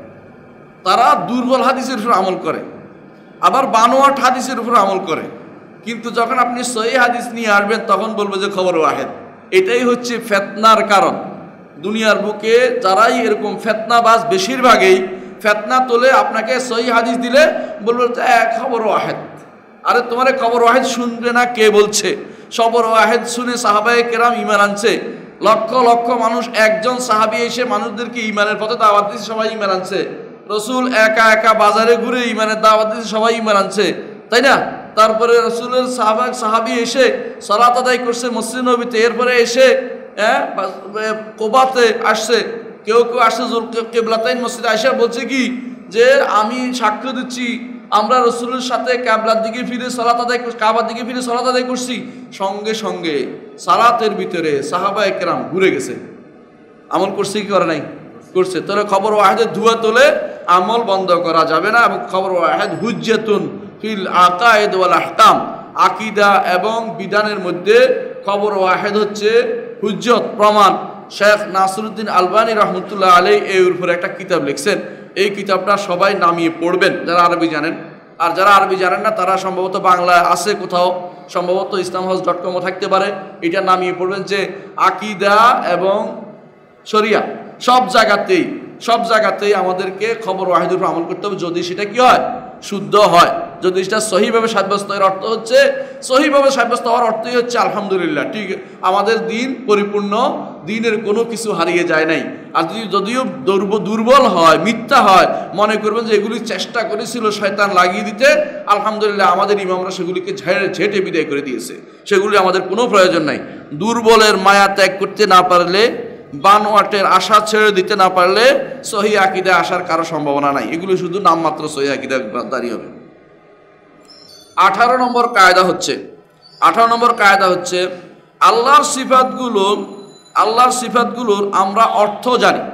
তারা দুর্বল হাদিসের উপর আমল করে, আবার বানোয়াট হাদিসের উপর আমল করে, কিন্তু যখন আপনি সহিহ হাদিস নিয়ে আসবেন তখন বলবো যে খবর ওয়াহেদ। এটাই হচ্ছে ফেতনার কারণ। দুনিয়ার বুকে যারাই এরকম ফেতনাবাজ, বেশিরভাগই ফেতনা তোলে, আপনাকে সহিহ হাদিস দিলে বলবো খবর ওয়াহেদ। আরে তোমারে খবর ওয়াহেদ শুনবে না কে বলছে? খবর ওয়াহেদ শুনে সাহাবায়ে কেরাম ঈমান আনছে, লক্ষ লক্ষ মানুষ, একজন সাহাবী এসে মানুষদেরকে ঈমানের পথে দাওয়াত দিয়েছে, সবাই ঈমান আনছে। রসুল একা একা বাজারে ঘুরে ঈমানের দাওয়াত দিয়েছে, সবাই ঈমান আনছে, তাই না? তারপরে রসুলের সাহাবা সাহাবী এসে সালাত আদায় করছে মসজিদ নবীতে, এরপরে এসে হ্যাঁ কোবাতে আসছে, কেউ কেউ আসছে কিবলাতাইন মসজিদে আয়েশা বলছে কি যে আমি সাক্ষ্য দিচ্ছি আমরা রসুলের সাথে কাবলার দিকে ফিরে সালাত আদায় করছি, কাবার দিকে ফিরে সালাত আদায় করছি। সঙ্গে সঙ্গে সালাতের ভিতরে সাহাবায়ে কেরাম ঘুরে গেছে, আমল করছে কি করে নাই? করছে। তাহলে খবর ওয়াহেদের ধোঁয়া তোলে আমল বন্ধ করা যাবে না। এবং খবর ওয়াহেদ হুজ্জাতুন ফিল আকায়েদ ওয়াল আহকাম, আকীদা এবং বিধানের মধ্যে খবর ওয়াহেদ হচ্ছে হুজ্জত, প্রমাণ। শেখ নাসিরউদ্দিন আলবানী রহমতুল্লাহ আলাইহি এর উপরে একটা কিতাব লিখছেন, এই কিতাবটা সবাই নামিয়ে পড়বেন যারা আরবি জানেন। আর যারা আরবি জানেন না তারা সম্ভবত বাংলায় আছে কোথাও, সম্ভবত ইসলাম হাউস ডট কমও থাকতে পারে, এটা নামিয়ে পড়বেন যে আকীদা এবং শরিয়া সব জায়গাতেই সব জায়গাতেই আমাদেরকে খবর ওয়াহিদের উপর আমল করতে হবে, যদি সেটা কি হয়? শুদ্ধ হয়। যদি সেটা সহিভাবে সাব্যস্ত, এর অর্থ হচ্ছে সহিভাবে সাব্যস্ত হওয়ার অর্থই হচ্ছে আলহামদুলিল্লাহ, ঠিক আমাদের দিন পরিপূর্ণ, দিনের কোনো কিছু হারিয়ে যায় নাই। আর যদি যদিও দুর্বল হয়, মিথ্যা হয়, মনে করবেন যে এগুলি চেষ্টা করেছিল শয়তান লাগিয়ে দিতে, আলহামদুলিল্লাহ আমাদের ইমামরা সেগুলিকে ঝেড়ে ঝেঁটে বিদায় করে দিয়েছে, সেগুলি আমাদের কোনো প্রয়োজন নাই। দুর্বলের মায়া ত্যাগ করতে না পারলে, বানোয়াটের আশা ছেড়ে দিতে না পারলে সহিহ আকীদা আসার কারো সম্ভাবনা নাই। এগুলো শুধু নামমাত্র সহিহ আকীদা দাঁড়িয়ে হবে। আঠারো নম্বর কায়দা হচ্ছে আঠারো নম্বর কায়দা হচ্ছে আল্লাহর সিফাতগুলো আল্লাহর সিফাতগুলোর আমরা অর্থ জানি,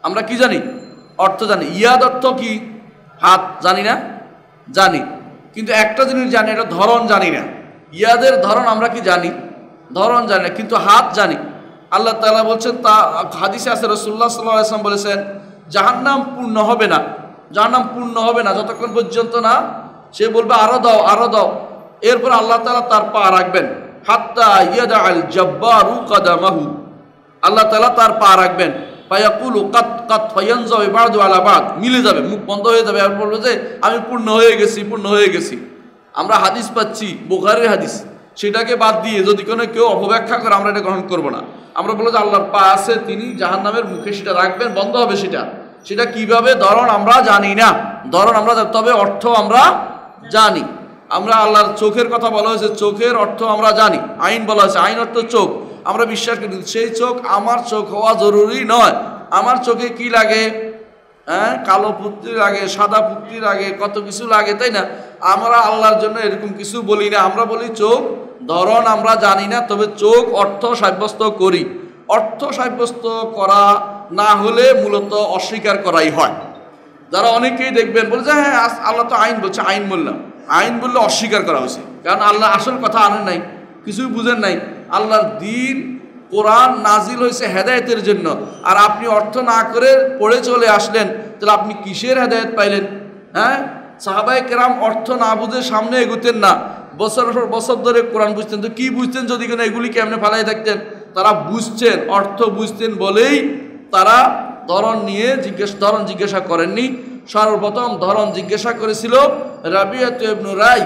আমরা কি জানি? অর্থ জানি। ইয়াদ অর্থ কি? হাত, জানি না? জানি, কিন্তু একটা জিনিস জানি, এটা ধরন জানি না। ইয়াদের ধরন আমরা কি জানি? ধরন জানি না, কিন্তু হাত জানি। আল্লাহ তাআলা বলছেন, তা হাদিসে আছে, রাসূলুল্লাহ সাল্লাল্লাহু আলাইহি ওয়াসাল্লাম বলেছেন, জাহান্নাম পূর্ণ হবে না, জাহান্নাম পূর্ণ হবে না যতক্ষণ পর্যন্ত না সে বলবে আরো দাও, আরো দাও। এরপর আল্লাহ তাআলা তার পা রাখবেন, হাত্তা ইয়াদাল জাব্বারু কাদামাহু, আল্লাহ তাআলা তার পা রাখবেন, ফায়াকুলু কাত কাত ফায়ানজাউ বাদু আলা বাদ, মিলে যাবে, মুখ বন্ধ হয়ে যাবে, আর বলবে যে আমি পূর্ণ হয়ে গেছি, পূর্ণ হয়ে গেছি। আমরা হাদিস পাচ্ছি, বুখারীর হাদিস, সেটাকে বাদ দিয়ে যদি কোনো কেউ অপব্যাখ্যা করে আমরা এটা গ্রহণ করব না। আমরা বলবো যে আল্লাহর পা আছে, তিনি জাহান্নামের মুখে সেটা রাখবেন, বন্ধ হবে সেটা। সেটা কিভাবে ধরন আমরা জানি না, ধরন আমরা, তবে অর্থ আমরা জানি। আমরা আল্লাহর চোখের কথা বলা হয়েছে, চোখের অর্থ আমরা জানি। আইন বলা হয়েছে, আইন অর্থ চোখ, আমরা বিশ্বাস করি। সেই চোখ আমার চোখ হওয়া জরুরি নয়। আমার চোখে কি লাগে? হ্যাঁ, কালো পুত্রি লাগে, সাদা পুত্রি লাগে, কত কিছু লাগে, তাই না? আমরা আল্লাহর জন্য এরকম কিছু বলি না, আমরা বলি চোখ। ধরন আমরা জানি না, তবে চোখ অর্থ সাব্যস্ত করি। অর্থ সাব্যস্ত করা না হলে মূলত অস্বীকার করাই হয়। যারা অনেকেই দেখবেন বলে যে হ্যাঁ আল্লাহ তো আইন বলছে, আইন বললাম, আইন বললে অস্বীকার করা হয়েছে, কারণ আল্লাহ আসল কথা আনেন নাই, কিছুই বুঝেন নাই। আল্লাহর দ্বীন কোরআন নাজিল হয়েছে হেদায়েতের জন্য, আর আপনি অর্থ না করে পড়ে চলে আসলেন, তাহলে আপনি কিসের হেদায়েত পাইলেন? হ্যাঁ, সাহাবায়ে কেরাম অর্থ না বুঝে সামনে এগুতেন না, বছর বছর ধরে কোরআন বুঝতেন। তো কি বুঝতেন যদি কেন এগুলি কেমনে ফালাই থাকতেন? তারা বুঝছেন, অর্থ বুঝতেন বলেই তারা ধরন নিয়ে জিজ্ঞেস ধরন জিজ্ঞাসা করেননি। সর্বপ্রথম ধরন জিজ্ঞাসা করেছিল রাবিয়াতু ইবনু রাই,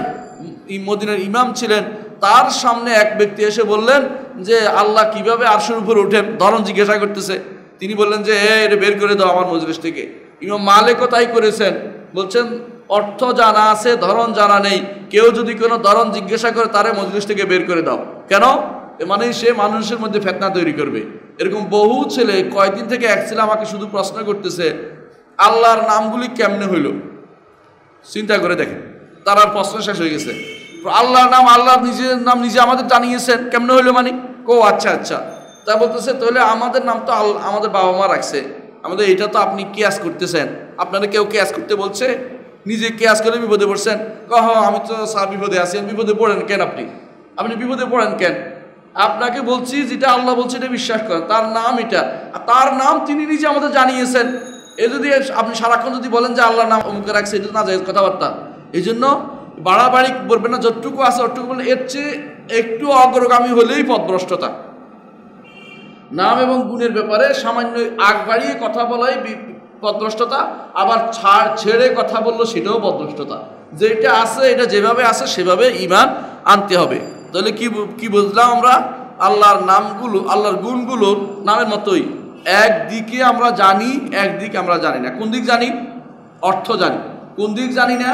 মদিনার ইমাম ছিলেন। তার সামনে এক ব্যক্তি এসে বললেন যে আল্লাহ কিভাবে আরশের উপর ওঠেন, ধরন জিজ্ঞাসা করতেছে। তিনি বললেন যে এ এটা বের করে দাও আমার মজলিস থেকে। ইমাম মালিকও তাই করেছেন, বলছেন অর্থ জানা আছে, ধরন জানা নেই। কেউ যদি কোনো ধরন জিজ্ঞাসা করে তারে মজলিস থেকে বের করে দাও। কেন? মানে সে মানুষের মধ্যে ফিতনা তৈরি করবে। এরকম বহু ছেলে, কয়েকদিন থেকে এক ছেলে আমাকে শুধু প্রশ্ন করতেছে আল্লাহর নামগুলি কেমনে হইল। চিন্তা করে দেখেন, তার আর প্রশ্ন শেষ হয়ে গেছে। আল্লাহর নাম, আল্লাহ নিজের নাম নিজে আমাদের জানিয়েছেন, কেমনে হইলো মানে? কো আচ্ছা আচ্ছা, তা বলতেছে তাহলে আমাদের নাম তো আমাদের বাবা মা রাখছে, আমাদের এটা তো আপনি কেয়াস করতেছেন, আপনারা কেউ কেয়াস করতে বলছে? নিজে কেয়াস করে বিপদে পড়ছেন। কহ আমি তো স্যার বিপদে আছি। বিপদে পড়েন কেন? আপনি আপনি বিপদে পড়েন কেন? আপনাকে বলছি যেটা আল্লাহ বলছে এটা বিশ্বাস করেন, তার নাম এটা, তার নাম তিনি নিজে আমাদের জানিয়েছেন। এ যদি আপনি সারাক্ষণ যদি বলেন যে আল্লাহর নাম অমুকে রাখছে, এটা না যায় কথাবার্তা। এই জন্য বাড়াবাড়ি করবেন না, যতটুকু আছে অতটুকু বলেন। এর চেয়ে একটু অগ্রগামী হলেই পথভ্রষ্টতা। নাম এবং গুণের ব্যাপারে সামান্য আগ বাড়িয়ে কথা বলাই পথভ্রষ্টতা, আবার ছাড় ছেড়ে কথা বললো সেটাও পথভ্রষ্টতা। যেটা আছে এটা যেভাবে আছে সেভাবে ঈমান আনতে হবে। তাহলে কি কি বুঝলাম আমরা? আল্লাহর নামগুলো, আল্লাহর গুণগুলো নামের মতোই, একদিকে আমরা জানি, একদিকে আমরা জানি না। কোন দিক জানি? অর্থ জানি। কোন দিক জানি না?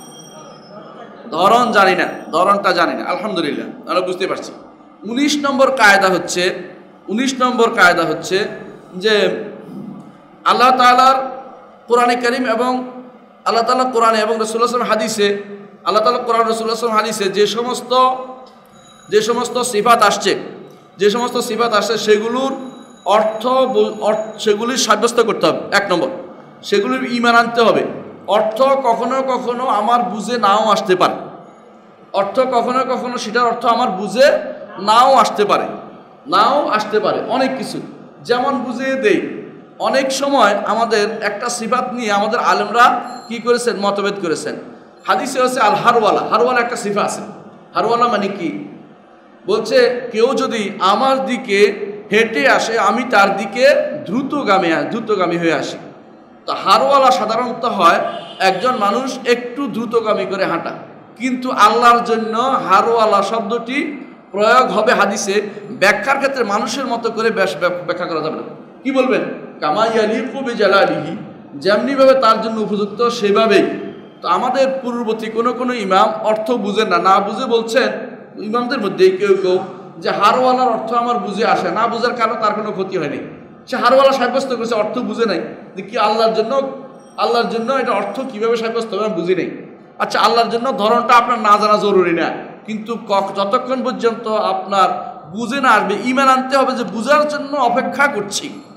ধরন জানি না, ধরনটা জানি না। আলহামদুলিল্লাহ, আমরা বুঝতে পারছি। উনিশ নম্বর কায়দা হচ্ছে উনিশ নম্বর কায়দা হচ্ছে যে আল্লাহ তাআলার কোরআনে কারীম এবং আল্লাহ তাআলা কোরআনে এবং রাসূলুল্লাহ সাল্লাল্লাহু আলাইহি ওয়াসাল্লাম হাদিসে, আল্লাহ তাআলা কোরআন, রাসূলুল্লাহ সাল্লাল্লাহু আলাইহি ওয়াসাল্লাম হাদিসে যে সমস্ত যে সমস্ত সিফাত আসছে, যে সমস্ত সিফাত আসছে সেগুলোর অর্থ সেগুলি সাব্যস্ত করতে হবে। এক নম্বর, সেগুলির ঈমান আনতে হবে। অর্থ কখনো কখনো আমার বুঝে নাও আসতে পারে, অর্থ কখনো কখনো সেটার অর্থ আমার বুঝে নাও আসতে পারে, নাও আসতে পারে অনেক কিছু। যেমন বুঝিয়ে দেই, অনেক সময় আমাদের একটা সিফাত নিয়ে আমাদের আলেমরা কি করেছেন? মতভেদ করেছেন। হাদিসে হচ্ছে আল হারওয়ালা, হারওয়ালা একটা সিফা আছে। হারওয়ালা মানে কি? বলছে কেউ যদি আমার দিকে হেঁটে আসে, আমি তার দিকে দ্রুতগামী দ্রুতগামী হয়ে আসি। তো হারওয়ালা সাধারণত হয় একজন মানুষ একটু দ্রুতগামী করে হাঁটা, কিন্তু আল্লাহর জন্য হারওয়ালা শব্দটি প্রয়োগ হবে হাদিসে ব্যাখ্যার ক্ষেত্রে মানুষের মতো করে ব্যাখ্যা করা যাবে না। কি বলবেন? কামা ইয়ালিকু বিজালালিহি, যেমনিভাবে তার জন্য উপযুক্ত সেভাবেই। তো আমাদের পূর্ববর্তী কোনো কোনো ইমাম অর্থ বুঝেন না, না বুঝে বলছেন ইমামদের মধ্যে কেউ কেউ যে হারওয়ালার অর্থ আমার বুঝে আসে না, বুঝার কারণে তার কোনো ক্ষতি হয়নি। সে হারওয়ালা সাব্যস্ত করেছে, অর্থ বুঝে নাই। যে কি আল্লাহর জন্য, আল্লাহর জন্য এটা অর্থ কীভাবে সাব্যস্ত হবে আমি বুঝি নেই। আচ্ছা, আল্লাহর জন্য ধরনটা আপনার না জানা জরুরি না, কিন্তু যতক্ষণ পর্যন্ত আপনার বুঝে না আসবে, ঈমান আনতে হবে যে বুঝার জন্য অপেক্ষা করছি,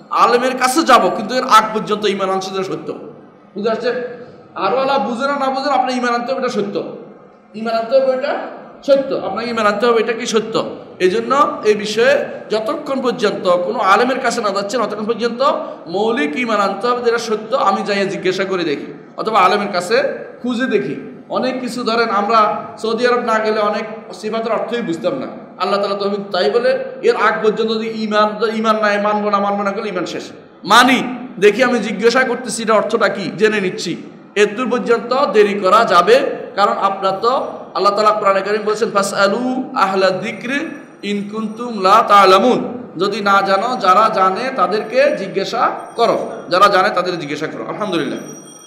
আলেমের কাছে যাব, কিন্তু এর আগ পর্যন্ত ইমান আনছে যেটা সত্য। বুঝতে পারছে? আরো আল্লাহ বুঝে না না বুঝেন, আপনার ইমান আনতে হবে এটা সত্য, ইমান আনতে হবে এটা সত্য, আপনাকে ইমান আনতে হবে এটা কি সত্য। এই জন্য এই বিষয়ে যতক্ষণ পর্যন্ত কোনো আলেমের কাছে না যাচ্ছেন ততক্ষণ পর্যন্ত মৌলিক ইমান আনতে হবে যেটা সত্য। আমি যাইয়া জিজ্ঞাসা করে দেখি অথবা আলেমের কাছে খুঁজে দেখি। অনেক কিছু ধরেন আমরা সৌদি আরব না গেলে অনেক সিফাতের অর্থই বুঝতাম না, আল্লাহ তাআলা তৌফিক, তাই বলে এর আগ পর্যন্ত যদি ইমান ইমান নাই, মানবো না মানবো না করলে ইমান শেষ। মানি দেখি, আমি জিজ্ঞাসা করতেছি এটা অর্থটা কি, জেনে নিচ্ছি, এত পর্যন্ত দেরি করা যাবে। কারণ আপনার তো আল্লাহ তাআলা কোরআনে কারীম বলেছেন ফাসআলু আহলা যিকরি ইন কুনতুম লা তা'লামুন, যদি না জানো যারা জানে তাদেরকে জিজ্ঞাসা করো, যারা জানে তাদের জিজ্ঞাসা করো। আলহামদুলিল্লাহ।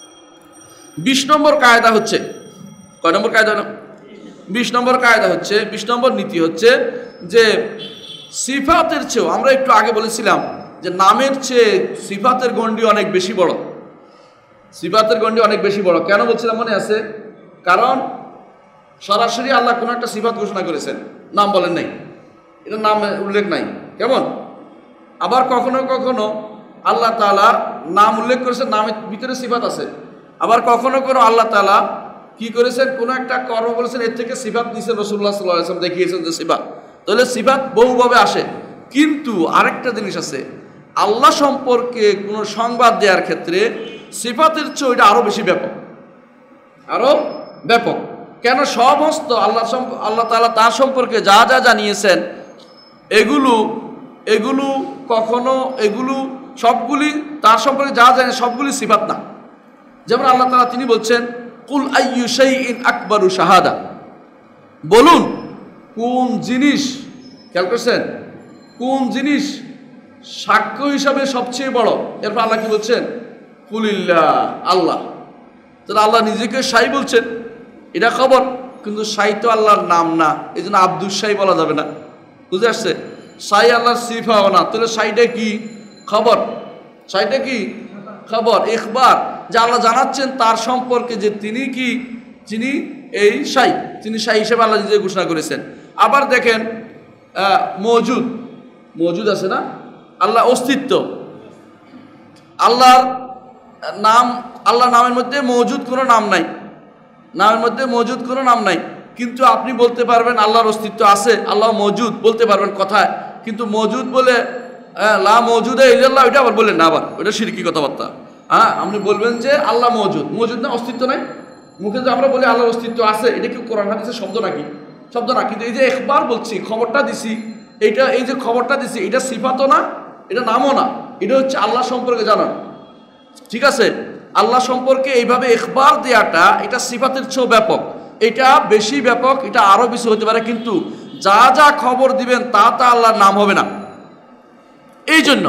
বিশ নম্বর কায়দা হচ্ছে, কয় নম্বর কায়দা? বিশ নম্বর কায়দা হচ্ছে, বিশ নম্বর নীতি হচ্ছে যে সিফাতের চেয়েও, আমরা একটু আগে বলেছিলাম যে নামের চেয়ে সিফাতের গণ্ডি অনেক বেশি বড়, সিফাতের গণ্ডি অনেক বেশি বড়। কেন বলছিলাম মনে আছে? কারণ সরাসরি আল্লাহ কোনো একটা সিফাত ঘোষণা করেছেন, নাম বলেন নাই, এটা নাম উল্লেখ নাই, কেমন? আবার কখনো কখনো আল্লাহ তাআলা নাম উল্লেখ করেছেন, নামের ভিতরে সিফাত আছে। আবার কখনো কোনো আল্লাহ তাআলা কি করেছেন, কোনো একটা কর্ম বলেছেন, এর থেকে সিফাত দিয়েছেন, রাসূলুল্লাহ সাল্লাল্লাহু আলাইহি ওয়াসাল্লাম দেখিয়েছেন যে সিফাত। তাহলে সিফাত বহুভাবে আসে। কিন্তু আরেকটা জিনিস আছে, আল্লাহ সম্পর্কে কোনো সংবাদ দেওয়ার ক্ষেত্রে সিফাতের চেয়ে ওইটা আরও বেশি ব্যাপক, আরও ব্যাপক। কেন? সমস্ত আল্লাহ আল্লাহ তাআলা তার সম্পর্কে যা যা জানিয়েছেন এগুলো এগুলো কখনো এগুলো সবগুলি তার সম্পর্কে যা জানে সবগুলি সিফাত না। যেমন আল্লাহ তাআলা তিনি বলছেন কুল আইয়ু শাইইন আকবারু শাহাদা, বলুন কোন জিনিস, খেয়াল করছেন, কোন জিনিস সাক্ষ্য হিসাবে সবচেয়ে বড়। এরপর আল্লাহ কি বলছেন? কুলিল্লাহ, আল্লাহ। তাহলে আল্লাহ নিজেকে শাই বলছেন, এটা খবর, কিন্তু শাই তো আল্লাহর নাম না, এই জন্য আব্দুস শাই বলা যাবে না। বুঝে আসছে? শাই আল্লাহর সিফাও না, তাহলে শাইটা কি? খবর। শাইটা কি? খবর, ইখবার, যে আল্লাহ জানাচ্ছেন তার সম্পর্কে যে তিনি কি, যিনি এই শাই, তিনি শাই হিসেবে আল্লাহ নিজে ঘোষণা করেছেন। আবার দেখেন মওজুদ, মওজুদ আছে না, আল্লাহ অস্তিত্ব, আল্লাহর নাম, আল্লাহ নামের মধ্যে মওজুদ কোনো নাম নাই, নামের মধ্যে মওজুদ কোনো নাম নাই, কিন্তু আপনি বলতে পারবেন আল্লাহর অস্তিত্ব আছে, আল্লাহ মওজুদ বলতে পারবেন কথায়, কিন্তু মওজুদ বলে লা মওজুদা ইল্লাল্লাহ ওইটা আবার বললেন না, আবার ওইটা শিরকি কথাবার্তা। হ্যাঁ, আপনি বলবেন যে আল্লাহ মওজুদ, মওজুদ না, অস্তিত্ব নাই। মুখে যে আমরা বলি আল্লাহর অস্তিত্ব আছে, এটা কি কোরআন হাদিসের শব্দ নাকি? শব্দ না। কিন্তু এই যে একবার বলছি, খবরটা দিছি, এইটা এই যে খবরটা দিছি, এটা সিফাতও না, এটা নামও না, এটা হচ্ছে আল্লাহ সম্পর্কে জানান। ঠিক আছে? আল্লাহ সম্পর্কে এইভাবে ইখবার দেওয়াটা এটা সিফাতের চেয়েও ব্যাপক, এটা বেশি ব্যাপক, এটা আরও বেশি হতে পারে, কিন্তু যা যা খবর দিবেন তা তা আল্লাহর নাম হবে না। এই জন্য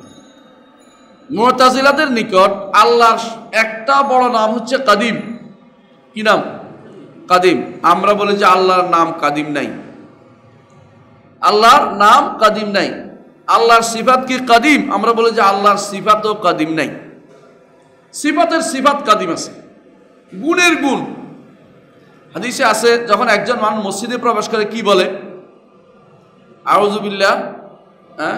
মুতাজিলাদের নিকট আল্লাহর একটা বড় নাম হচ্ছে কাদিম। কি নাম? কাদিম। আমরা বলি যে আল্লাহর নাম কাদিম নাই, আল্লাহর নাম কাদিম নাই। আল্লাহর সিফাত কি কাদিম? আমরা বলি যে আল্লাহর সিফাতও কাদিম নাই। সিফাতের সিফাত কাদিম আছে, গুণের গুণ। হাদিসে আছে যখন একজন মানুষ মসজিদে প্রবেশ করে কি বলে? আউযু বিল্লাহ, হ্যাঁ,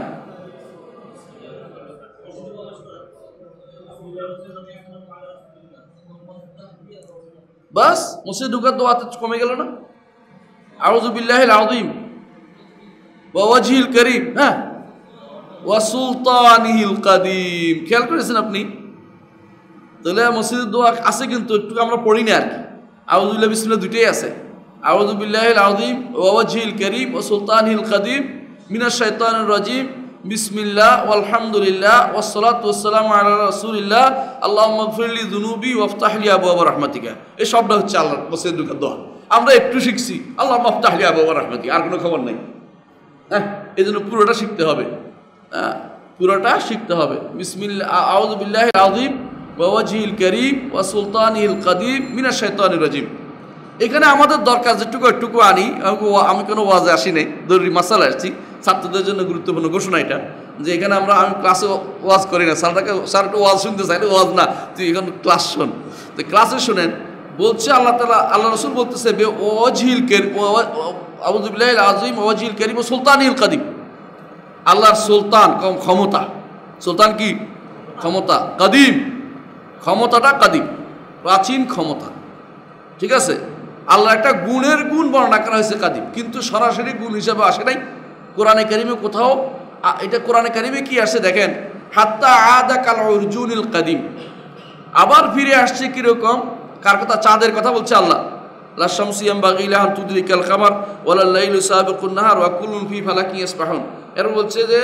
বাস মসজিদে ঢুকার দোয়াতে কমে গেল না? আউযু বিল্লাহিল আযীম ওয়া ওয়াজহিল কারীম, হ্যাঁ, ওয়া সুলতানিহিল কাদিম। খেয়াল করেছেন আপনি? তাহলে মসজিদের দোয়া আছে, কিন্তু একটু আমরা পড়ি না আর কি। আউযু বিল্লাহি বিসমিল্লাহ দুইটাই আছে, আউযু বিল্লাহিল আযীম ওয়া ওয়াজহিল কারীম ওয়া সুলতানিহিল কাদিম মিনাশ শাইতানির রাজীম বিসমিল্লাহ ওয়ালহামদুলিল্লাহ ওয়াসসালাতু ওয়াসসালামু আলা রাসূলিল্লাহ আল্লাহুম্মা গফিরলি যুনুবি ওয়াফতাহলি আবওয়াবা রাহমাতিকা। এই সবটা হচ্ছে আল্লাহর মসজিদে ঢোকার দোয়া। আমরা একটু শিখছি আল্লাহুম্মা আফতাহলি আবওয়াবা রাহমাতিকা, আর কোনো খবর নাই। হ্যাঁ, এই জন্য পুরোটা শিখতে হবে, হ্যাঁ, পুরোটা শিখতে হবে। বিসমিল্লাহ আউযু বিল্লাহিল আযীম ওয়া ওয়াজহিল কারীম ওয়া সুলতানিহিল কাদিম মিনাশ শাইতানির রাজীম। এখানে আমাদের দরকার যেটুকু একটুকু আনি, আমি কোনো ওয়াজে আসি নাই, জরুরি মাসালা আসছি, ছাত্রদের জন্য গুরুত্বপূর্ণ ঘোষণা এটা, যে এখানে আমরা আমি ক্লাসে ওয়াজ করি না, স্যারটাকে স্যার একটু ওয়াজ শুনতে চাই, ওয়াজ না, তুই এখন ক্লাস শোন। তো ক্লাসে শোনেন, বলছে আল্লাহ তাআলা, আল্লাহ রাসূল বলতেছে বে ওয়াজহিল কারীম আউযু বিল্লাহিল আযীম ওয়া ওয়াজহিল কারীম ওয়া সুলতানিহিল কাদিম। আল্লাহর সুলতান কম ক্ষমতা, সুলতান কি ক্ষমতা, কাদিম, ক্ষমতাটা কাদিম, প্রাচীন ক্ষমতা। ঠিক আছে, আল্লাহ একটা গুণের গুণ বর্ণনা করা হয়েছে কাদিম, কিন্তু সরাসরি গুণ হিসাবে আসে নাই কোরআনে কারিমে কোথাও। এটা কোরআনে কারিমে কি আসে দেখেন, হাত্তা আদা কাল উরজুনিল কাদিম, আবার ফিরে আসছে কিরকম, কার কথা? চাঁদের কথা বলছে আল্লাহ। লা শামসু ইয়ানবাগি লাহা তুদরিকাল কামার ওয়ালা লাইলু সাবিকুন নাহার ওয়া কুল্লুন ফি ফালাকিন ইয়াসবাহুন। এর বলছে যে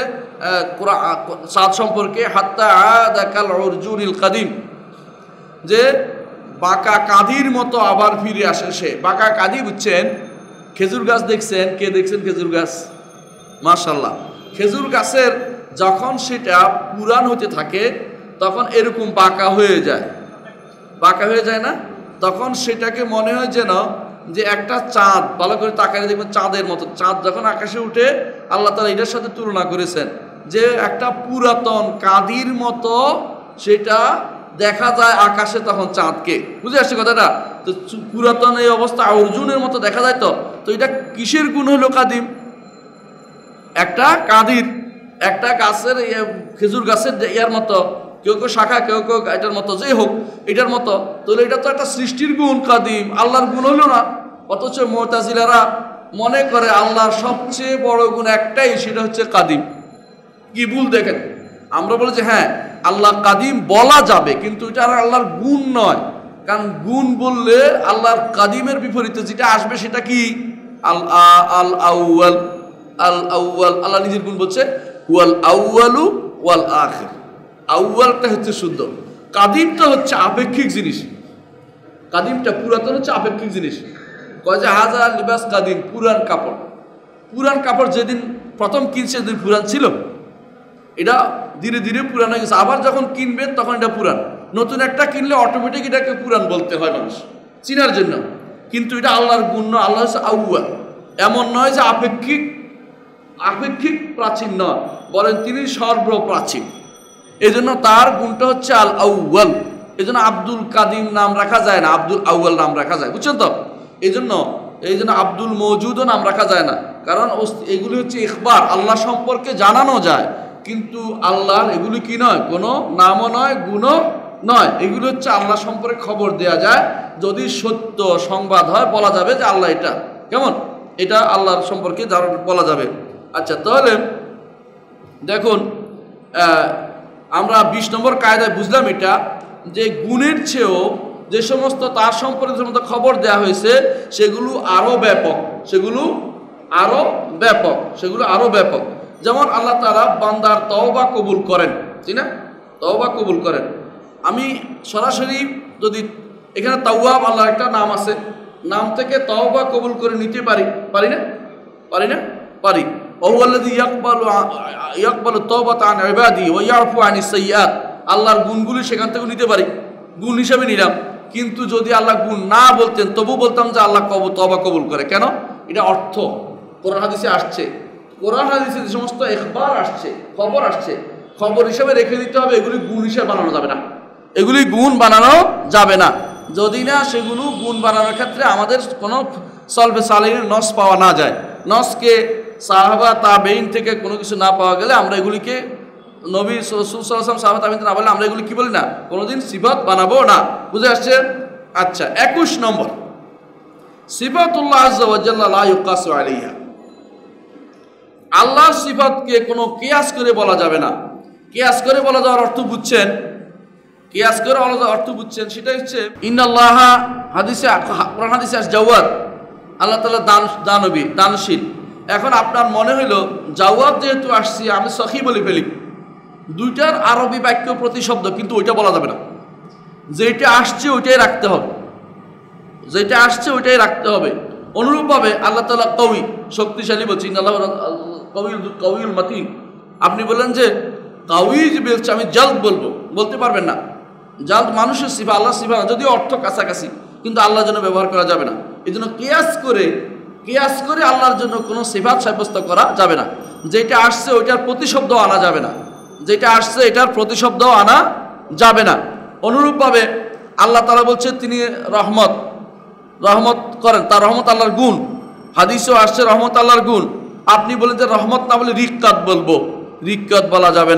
চাঁদ সম্পর্কে হাত্তা আদা কাল উরজুনিল কাদিম, যে বাঁকা কাদির মতো আবার ফিরে আসে সে। বাঁকা কাদি বুঝছেন, খেজুর গাছ দেখছেন? কে দেখছেন খেজুর গাছ? মাশাআল্লাহ, খেজুর গাছের যখন সেটা পুরান হতে থাকে তখন এরকম বাঁকা হয়ে যায়, বাঁকা হয়ে যায় না? তখন সেটাকে মনে হয় যেন যে একটা চাঁদ, ভালো করে তাকালে দেখবেন চাঁদের মতো। চাঁদ যখন আকাশে উঠে আল্লাহ তাআলা এটার সাথে তুলনা করেছেন যে একটা পুরাতন কাদির মতো সেটা দেখা যায় আকাশে, তখন চাঁদকে। বুঝে আসছে কথাটা? তো পুরাতন এই অবস্থা অর্জুনের মতো দেখা যায়। তো তো এটা কিসের গুণ হলো কাদিম? একটা কাদির, একটা গাছের খেজুর গাছের ইয়ার মতো, কেউ কেউ শাখা, কেউ কেউ এটার মতো, যেই হোক এটার মতো। তাহলে এটা তো একটা সৃষ্টির গুণ কাদিম, আল্লাহর গুণ হলো না। অথচ মুতাজিলারা মনে করে আল্লাহর সবচেয়ে বড় গুণ একটাই, সেটা হচ্ছে কাদিম। কি ভুল দেখেন, আমরা বলি যে হ্যাঁ আল্লাহ কাদিম বলা যাবে, কিন্তু এটা আর আল্লাহর গুণ নয়। কারণ গুণ বললে আল্লাহর কাদিমের বিপরীতে যেটা আসবে সেটা কি? আল আল আউয়াল, আল আউয়াল। আল্লাহ নিজের গুণ বলছে ওয়াল আউয়ালু ওয়াল আখির। আউয়ালটা হচ্ছে শুদ্ধ, কাদিমটা হচ্ছে আপেক্ষিক জিনিস। কাদিমটা পুরাতন হচ্ছে আপেক্ষিক জিনিস। কয় যে হাজার লিবাস কাদিম, পুরান কাপড়। পুরান কাপড় যেদিন প্রথম কিনছে সেদিন পুরান ছিল, এটা ধীরে ধীরে পুরান হয়ে গেছে। আবার যখন কিনবেন তখন এটা পুরান। নতুন একটা কিনলে অটোমেটিক এটাকে পুরান বলতে হয় মানুষ চিনার জন্য, কিন্তু এটা আল্লাহর গুণ নয়। আল্লাহ হচ্ছে আউয়াল, এমন নয় যে আপেক্ষিক, আপেক্ষিক প্রাচীন নয়, বলেন তিনি সর্বপ্রাচীন। এই জন্য তার গুণটা হচ্ছে আল আউয়াল। এই জন্য আব্দুল কাদিম নাম রাখা যায় না, আব্দুল আউয়াল নাম রাখা যায়। বুঝছেন তো? এই জন্য এই জন্য আব্দুল মওজুদও নাম রাখা যায় না, কারণ এগুলি হচ্ছে ইখবার, আল্লাহ সম্পর্কে জানানো যায়, কিন্তু আল্লাহর এগুলি কি নয়, কোনো নামও নয়, গুণও নয়। এগুলো হচ্ছে আল্লাহ সম্পর্কে খবর দেয়া যায়। যদি সত্য সংবাদ হয় বলা যাবে যে আল্লাহ এটা কেমন, এটা আল্লাহর সম্পর্কে বলা যাবে। আচ্ছা, তাহলে দেখুন আমরা বিশ নম্বর কায়দায় বুঝলাম এটা, যে গুণের চেয়েও যে সমস্ত তার সম্পর্কে যে সমস্ত খবর দেওয়া হয়েছে সেগুলো আরও ব্যাপক, সেগুলো আরও ব্যাপক, সেগুলো আরও ব্যাপক। যেমন আল্লাহ তাআলা বান্দার তওবা কবুল করেন, ঠিক না? তওবা কবুল করেন। আমি সরাসরি যদি এখানে তাওয়াব আল্লাহর একটা নাম আছে, নাম থেকে তওবা কবুল করে নিতে পারি, পারি না? পারি না? পারি। ওয়াল্লাযী ইয়াকবালু ইয়াকবালু তাওবাতা আন ইবাদি ওয়া ইয়াফু আনিস সাইয়্যাত। আল্লাহর গুণগুলি সেখান থেকে নিতে পারি, গুণ হিসাবে নিলাম। কিন্তু যদি আল্লাহ গুণ না বলতেন তবু বলতাম যে আল্লাহ কবুল তওবা কবুল করে। কেন? এটা অর্থ কোরআন হাদিসে আসছে। কোরআন হাদিসে যে সমস্ত ইখবার আসছে, খবর আসছে, খবর হিসাবে রেখে দিতে হবে। এগুলি গুণ হিসাবে বানানো যাবে না, এগুলি গুণ বানানো যাবে না। যদি না সেগুলো গুণ বানানোর ক্ষেত্রে আমাদের কোনো সলভে সালিনের নস পাওয়া না যায়, নসকে সাহাবা তাবেইন থেকে কোনো কিছু না পাওয়া গেলে আমরা এগুলিকে নবী রাসূল সাল্লাল্লাহু আলাইহি ওয়াসাল্লাম সাহাবা তাবেইন না বলে আমরা এগুলি কি বলি না, কোনোদিন সিফাত বানাবো না। বুঝে আসছে? আচ্ছা, একুশ নম্বর, সিফাতুল্লাহ আযজা ওয়া জাল্লা লা ইউকাসু আলাইহা। আল্লাহর সিফাতকে কোনো কিয়াস করে বলা যাবে না। কিয়াস করে বলা যাওয়ার অর্থ বুঝছেন? কিয়াস করে বলা যাওয়ার অর্থ বুঝছেন? সেটা হচ্ছে ইন্নাল্লাহা, হাদিসে কোরআন হাদিসে আস জাওয়াদ, আল্লাহ তাআলা দান দানবী, দানশীল। এখন আপনার মনে হইল জাওয়াদ যেহেতু আসছি আমি সখী বলে ফেলি, দুইটার আরবি বাক্য প্রতিশব্দ, কিন্তু ওইটা বলা যাবে না। যেটা আসছে ওইটাই রাখতে হবে, যেটা আসছে ওইটাই রাখতে হবে। অনুরূপভাবে আল্লাহ তাআলা কওয়ি, শক্তিশালী বলছি, আল্লাহ কওয়িল কওয়িল মাতিন। আপনি বললেন যে কওয়ি যে বলছে আমি জালদ বলবো, বলতে পারবেন না। জালদ মানুষের সিফা, আল্লাহ সিফা, যদিও অর্থ কাছাকাছি, কিন্তু আল্লাহর জন্য ব্যবহার করা যাবে না। এই জন্য কিয়াস করে কিয়াস করে আল্লাহর জন্য কোনো সিফাত সাব্যস্ত করা যাবে না। যেটা আসছে ওইটার প্রতিশব্দ আনা যাবে না, যেটা আসছে এটার প্রতিশব্দ আনা যাবে না। অনুরূপভাবে আল্লাহ তাআলা বলছে তিনি রহমত, রহমত করেন, তার রহমত আল্লাহর গুণ। হাদিসেও আসছে রহমত আল্লাহর গুণ। আপনি বলেন যে রহমত না বলে রিক্কাত বলবো, রিক্কাত বলা যাবে না।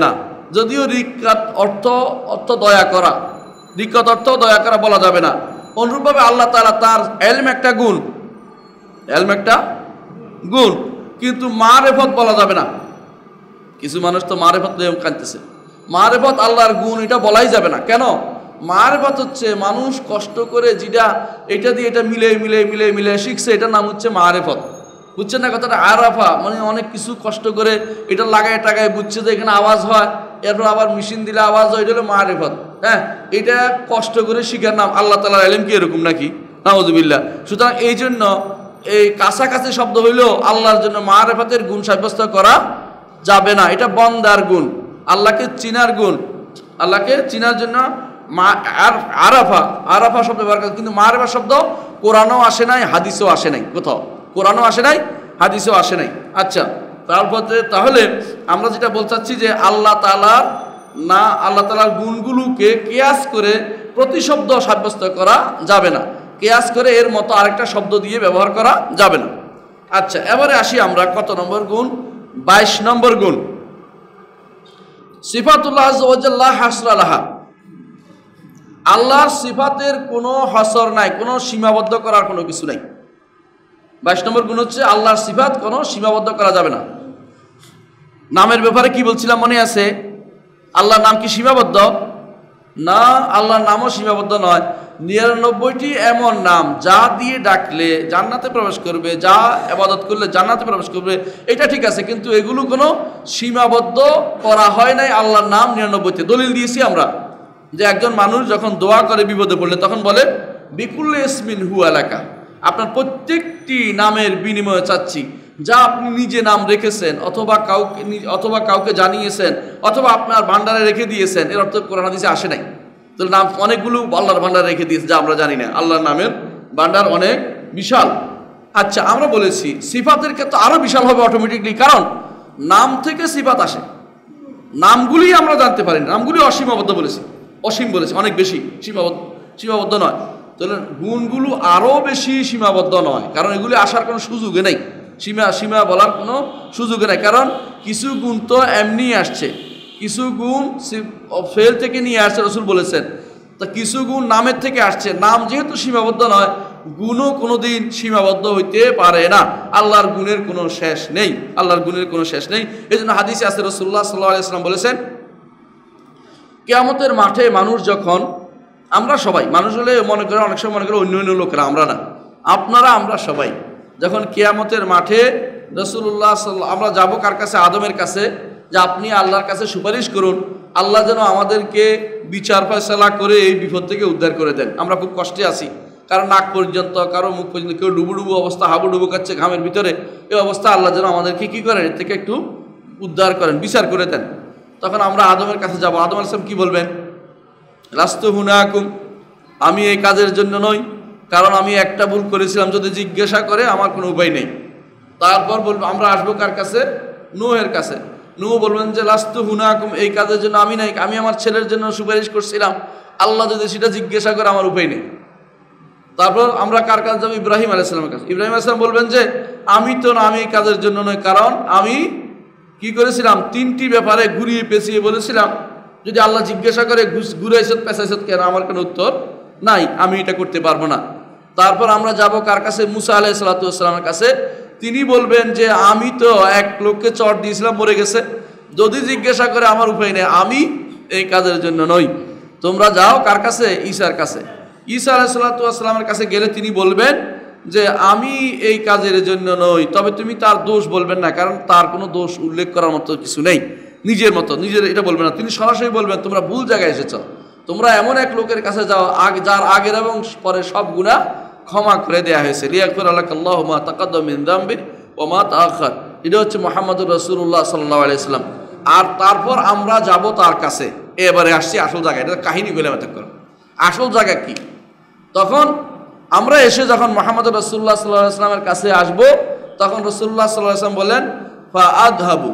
যদিও রিক্কাত অর্থ অর্থ দয়া করা, রিক্কাত অর্থ দয়া করা বলা যাবে না। অনুরূপভাবে আল্লাহ তাআলা তার এলম একটা গুণ, এলম একটা গুণ, কিন্তু মারেফত বলা যাবে না। কিছু মানুষ তো মারেফত নিয়ে কাঁদতেছে, মারেফত আল্লাহর গুণ এটা বলাই যাবে না। কেন? মারেফত হচ্ছে মানুষ কষ্ট করে যেটা এটা দিয়ে এটা মিলে মিলে মিলে মিলে শিখছে, এটার নাম হচ্ছে মারেফত। বুঝছেন না কথাটা? আরাফা মানে অনেক কিছু কষ্ট করে এটা লাগায় টাগায় বুঝছে যে এখানে আওয়াজ হয়, এরপর আবার মেশিন দিলে আওয়াজ হয়, এটা হলো মারেফত। হ্যাঁ, এটা কষ্ট করে শিখার নাম। আল্লাহ তাআলার ইলম কি এরকম নাকি? নাউযুবিল্লাহ। সুতরাং এই জন্য এই কাছাকাছি শব্দ হইলেও আল্লাহর জন্য মারেফতের গুণ সাব্যস্ত করা যাবে না। এটা বন্দার গুণ, আল্লাহকে চিনার গুণ। আল্লাহকে চিনার জন্য মা আর আরাফা আরাফা শব্দ ব্যবহার করে, কিন্তু মারেফা শব্দ কোরআনও আসে নাই, হাদিসেও আসে নাই, কোথাও কোরআনও আসে নাই, হাদিসেও আসে নাই। আচ্ছা, তারপরে তাহলে আমরা যেটা বলতে চাচ্ছি যে আল্লাহ তাআলার না আল্লাহ তাআলার গুণগুলোকে কিয়াস করে প্রতিশব্দ সাব্যস্ত করা যাবে না, কিয়াস করে এর মতো আরেকটা শব্দ দিয়ে ব্যবহার করা যাবে না। আচ্ছা, এবারে আসি আমরা কত নম্বর গুণ? বাইশ নম্বর গুণ, সিফাতুল্লাহ আযজা ওয়া জাল্লা হাসরা লাহা। আল্লাহর সিফাতের কোনো হসর নাই, কোনো সীমাবদ্ধ করার কোনো কিছু নাই। বাইশ নম্বর গুণ হচ্ছে আল্লাহর সিফাত কোনো সীমাবদ্ধ করা যাবে না। নামের ব্যাপারে কি বলছিলাম মনে আছে? আল্লাহর নাম কি সীমাবদ্ধ? না, আল্লাহর নামও সীমাবদ্ধ নয়। নিরানব্বইটি এমন নাম যা দিয়ে ডাকলে জান্নাতে প্রবেশ করবে, যা ইবাদত করলে জান্নাতে প্রবেশ করবে, এটা ঠিক আছে, কিন্তু এগুলো কোনো সীমাবদ্ধ করা হয় নাই আল্লাহর নাম নিরানব্বইতে। দলিল দিয়েছি আমরা যে একজন মানুষ যখন দোয়া করে বিপদে পড়লে তখন বলে বিকুল্লি ইসমিন হু আলাকা, আপনার প্রত্যেকটি নামের বিনিময়ে চাচ্ছি, যা আপনি নিজে নাম রেখেছেন অথবা কাউকে অথবা কাউকে জানিয়েছেন অথবা আপনার ভান্ডারে রেখে দিয়েছেন, এর অর্থ কোরআন হাদিসে আসে নাই। তো নাম অনেকগুলো আল্লাহর ভান্ডারে রেখে দিয়েছে যা আমরা জানি না। আল্লাহর নামের ভান্ডার অনেক বিশাল। আচ্ছা, আমরা বলেছি সিফাতের ক্ষেত্রে আরও বিশাল হবে অটোমেটিকলি, কারণ নাম থেকে সিফাত আসে। নামগুলি আমরা জানতে পারি না, নামগুলি অসীমাবদ্ধ বলেছি, অসীম বলেছি, অনেক বেশি, সীমাবদ্ধ সীমাবদ্ধ নয়। তাহলে গুণগুলো আরও বেশি সীমাবদ্ধ নয়, কারণ এগুলি আসার কোনো সুযোগে নেই, সীমা সীমা বলার কোনো সুযোগে নেই। কারণ কিছু গুণ তো এমনি আসছে, কিছু গুণ ফেল থেকে নিয়ে আসছে, রসুল বলেছেন। তা কিছু গুণ নামের থেকে আসছে। নাম যেহেতু সীমাবদ্ধ নয়, গুণও কোনো দিন সীমাবদ্ধ হইতে পারে না। আল্লাহর গুণের কোনো শেষ নেই, আল্লাহর গুণের কোনো শেষ নেই। এই জন্য হাদিসে আছে, রাসূলুল্লাহ সাল্লাল্লাহু আলাইহি ওয়াসাল্লাম বলেছেন, কিয়ামতের মাঠে মানুষ যখন, আমরা সবাই মানুষ হলে মনে করে, অনেক সময় মনে করে অন্য অন্য লোকেরা, আমরা না, আপনারা আমরা সবাই যখন কিয়ামতের মাঠে রাসূলুল্লাহ সাল্লাল্লাহু, আমরা যাব কার কাছে? আদমের কাছে, যে আপনি আল্লাহর কাছে সুপারিশ করুন, আল্লাহ যেন আমাদেরকে বিচার ফয়সালা করে এই বিপদ থেকে উদ্ধার করে দেন। আমরা খুব কষ্টে আছি, কারো নাক পর্যন্ত, কারো মুখ পর্যন্ত, কেউ ডুবু ডুবু অবস্থা, হাবু ডুবু খাচ্ছে ঘামের ভিতরে, এই অবস্থা, আল্লাহ যেন আমাদেরকে কী করেন, এর থেকে একটু উদ্ধার করেন, বিচার করে দেন। তখন আমরা আদমের কাছে যাব। আদম আলাইহিস সালাম কী বলবেন? লাস্তু হুনাকুম, আমি এই কাজের জন্য নই, কারণ আমি একটা ভুল করেছিলাম। যদি জিজ্ঞাসা করে আমার কোনো উপায় নেই। তারপর বলবো, আমরা আসবো কার কাছে? নূহের কাছে। নূহ বলবেন যে লাস্তু হুনাকুম, এই কাজের জন্য আমি নাই, আমি আমার ছেলের জন্য সুপারিশ করছিলাম, আল্লাহ যদি সেটা জিজ্ঞাসা করে আমার উপায় নেই। তারপর আমরা কার কাছে যাবো? ইব্রাহিম আলাইহিস সালামের কাছে। ইব্রাহিম আলাইহিস সালাম বলবেন যে আমি তো না, আমি এই কাজের জন্য নই, কারণ আমি কি করেছিলাম? তিনটি ব্যাপারে ঘুরিয়ে পেঁচিয়ে বলেছিলাম, যদি আল্লাহ জিজ্ঞাসা করে ঘুরাইছত পেঁচাইছত কেন, আমার কোনো উত্তর নাই, আমি এটা করতে পারবো না। তারপর আমরা যাব কার কাছে? মুসা আলাইহিস সালাতু ওয়াস সালামের কাছে। তিনি বলবেন যে আমি তো এক লোককে চট দিয়েছিলাম, মরে গেছে, যদি জিজ্ঞাসা করে আমার উপায় নেই, আমি এই কাজের জন্য নই। তোমরা যাও কার কাছে? ঈসার কাছে। ঈসা আলাইহিস সালাতু ওয়াস সালামের কাছে গেলে তিনি বলবেন যে আমি এই কাজের জন্য নই, তবে তুমি তার দোষ বলবেন না, কারণ তার কোনো দোষ উল্লেখ করার মতো কিছু নেই। নিজের মতো নিজের এটা বলবেন না, তিনি সরাসরি বলবেন তোমরা ভুল জায়গায় এসেছ, তোমরা এমন এক লোকের কাছে যাও আগ যার আগের এবং পরে সব গুনাহ ক্ষমা করে দেওয়া হয়েছে। লিয়াগফির লাকাল্লাহু মা তাকাদ্দাম মিন যামবি ওয়া মা তাআখার। এটা হচ্ছে মুহাম্মদুর রাসূলুল্লাহ সাল্লাল্লাহু আলাইহি ওয়াসাল্লাম। আর তারপর আমরা যাব তার কাছে। এবারে আসছি আসল জায়গায়, এটা কাহিনী বলে মত করো, আসল জায়গা কি? তখন আমরা এসে যখন মুহাম্মদুর রাসূলুল্লাহ সাল্লাল্লাহু আলাইহি ওয়াসাল্লামের কাছে আসব, তখন রাসূলুল্লাহ সাল্লাল্লাহু আলাইহি ওয়াসাল্লাম বলেন ফা আযহাবু,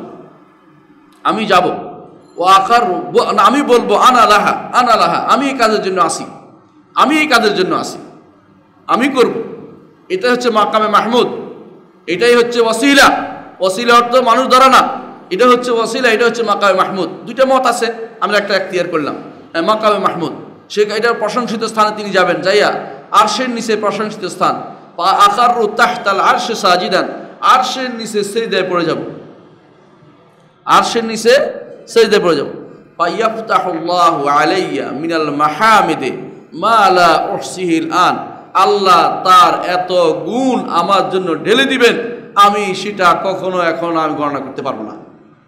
আমি যাব, ও আকার, আমি বলবো আনা লাহা আনা লাহা, আমি এই কাজের জন্য আসি, আমি এই কাজের জন্য আসি, আমি করব। এটা হচ্ছে মাকামে মাহমুদ, এটাই হচ্ছে ওয়াসিলা। ওয়াসিলা অর্থ মানুষ ধরা না, এটা হচ্ছে ওয়াসিলা, এটা হচ্ছে মাকামে মাহমুদ। দুইটা মত আছে, আমরা একটা এখতিয়ার করলাম মাকামে মাহমুদ। সে এটার প্রশংসিত স্থানে তিনি যাবেন, যাইয়া আরশের নিচে প্রশংসিত স্থান, আকারু তাহতাল আরশে সাজিদান, আরশের নিচে সিজদায় পড়ে যাব, আরশের নিচে সিজদায় পড়ে যাব। ফায়াফতাহুল্লাহু আলাইয়া মিনাল মাহামিদে মা লা উহসিহিল আন, আল্লাহ তার এত গুণ আমার জন্য ঢেলে দিবেন, আমি সেটা কখনো এখন আমি গণনা করতে পারবো না।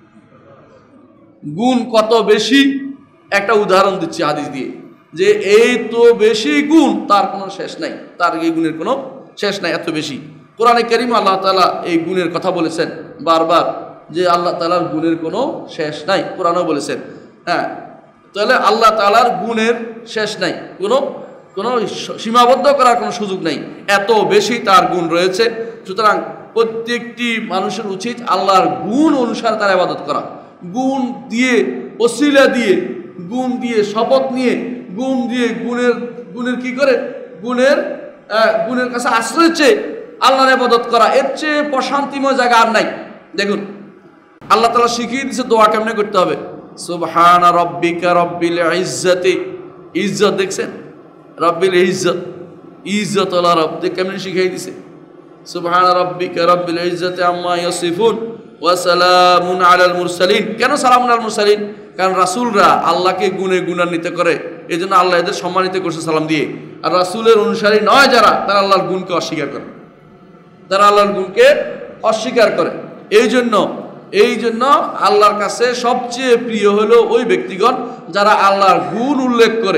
গুণ কত বেশি, একটা উদাহরণ দিচ্ছি হাদিস দিয়ে, যে এই তো বেশি গুণ, তার কোনো শেষ নাই, তার এই গুণের কোনো শেষ নাই, এত বেশি। কোরআনে কারীম আল্লাহ তাআলা এই গুণের কথা বলেছেন বারবার, যে আল্লাহ তাআলার গুণের কোনো শেষ নাই, কোরআনও বলেছেন। হ্যাঁ, তাহলে আল্লাহ তাআলার গুণের শেষ নাই, কোনো কোনো সীমাবদ্ধ করার কোনো সুযোগ নেই, এত বেশি তার গুণ রয়েছে। সুতরাং প্রত্যেকটি মানুষের উচিত আল্লাহর গুণ অনুসারে তার ইবাদত করা, গুণ দিয়ে, ওসিলা দিয়ে, গুণ দিয়ে, শপথ নিয়ে, গুণ দিয়ে, গুণের গুণের কি করে গুণের গুণের কাছে আশ্রয় চেয়ে আল্লাহর ইবাদত করা, এর চেয়ে প্রশান্তিময় জায়গা আর নাই। দেখুন আল্লাহ তাআলা শিখিয়ে দিয়েছে দোয়া কেমনে করতে হবে। সুবহানা রাব্বিকা রাব্বিল ইজ্জাতি, ইজ্জত দেখছেন, রব্বিল ইজ্জত, ইজ্জত আল্লাহ রব কেমনে শিখিয়ে দিছে। সুবহানা রাব্বিকা রাব্বিল ইজ্জাতি আম্মা ইয়াসিফুন ওয়া সালামুন আলাল মুরসালিন। কেন সালামুন আলাল মুরসালিন? কারণ রাসূলরা আল্লাহকে গুণে গুণান্বিত করে, এই জন্য আল্লাহ এদের সম্মানিত করছে সালাম দিয়ে। আর রাসূলের অনুসারী নয় যারা, তারা আল্লাহর গুণকে অস্বীকার করে, তারা আল্লাহর গুণকে অস্বীকার করে। এই জন্য এই জন্য আল্লাহর কাছে সবচেয়ে প্রিয় হলো ওই ব্যক্তিগণ যারা আল্লাহর গুণ উল্লেখ করে,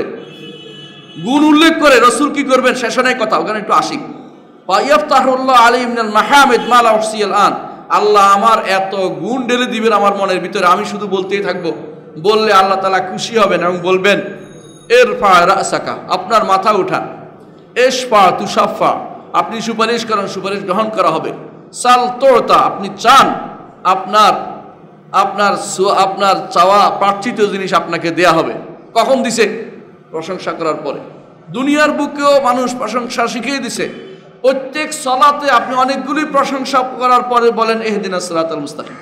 গুণ উল্লেখ করে। রাসূল কি করবেন শেষনে কথা, ওখানে একটু আসি। ফায়াফতাহুল্লাহু আলাইহি মিনাল মাহামিদ মা লা উহসিল আন, আল্লাহ আমার এত গুণ ঢেলে দিবেন আমার মনের ভিতরে, আমি শুধু বলতেই থাকবো। বললে আল্লাহ তাআলা খুশি হবেন এবং বলবেন ইরফা রাসাকা, আপনার মাথা উঠান, ইশফা তুশাফা, আপনি সুপারিশ করেন, সুপারিশ গ্রহণ করা হবে। সাল তোতা, আপনি চান, আপনার আপনার আপনার চাওয়া প্রার্থিত জিনিস আপনাকে দেয়া হবে। কখন দিছে? প্রশংসা করার পরে। দুনিয়ার বুকেও মানুষ প্রশংসা শিখিয়ে দিছে। প্রত্যেক সালাতে আপনি অনেকগুলি প্রশংসা করার পরে বলেন ইহদিনাস সিরাতাল মুস্তাকিম।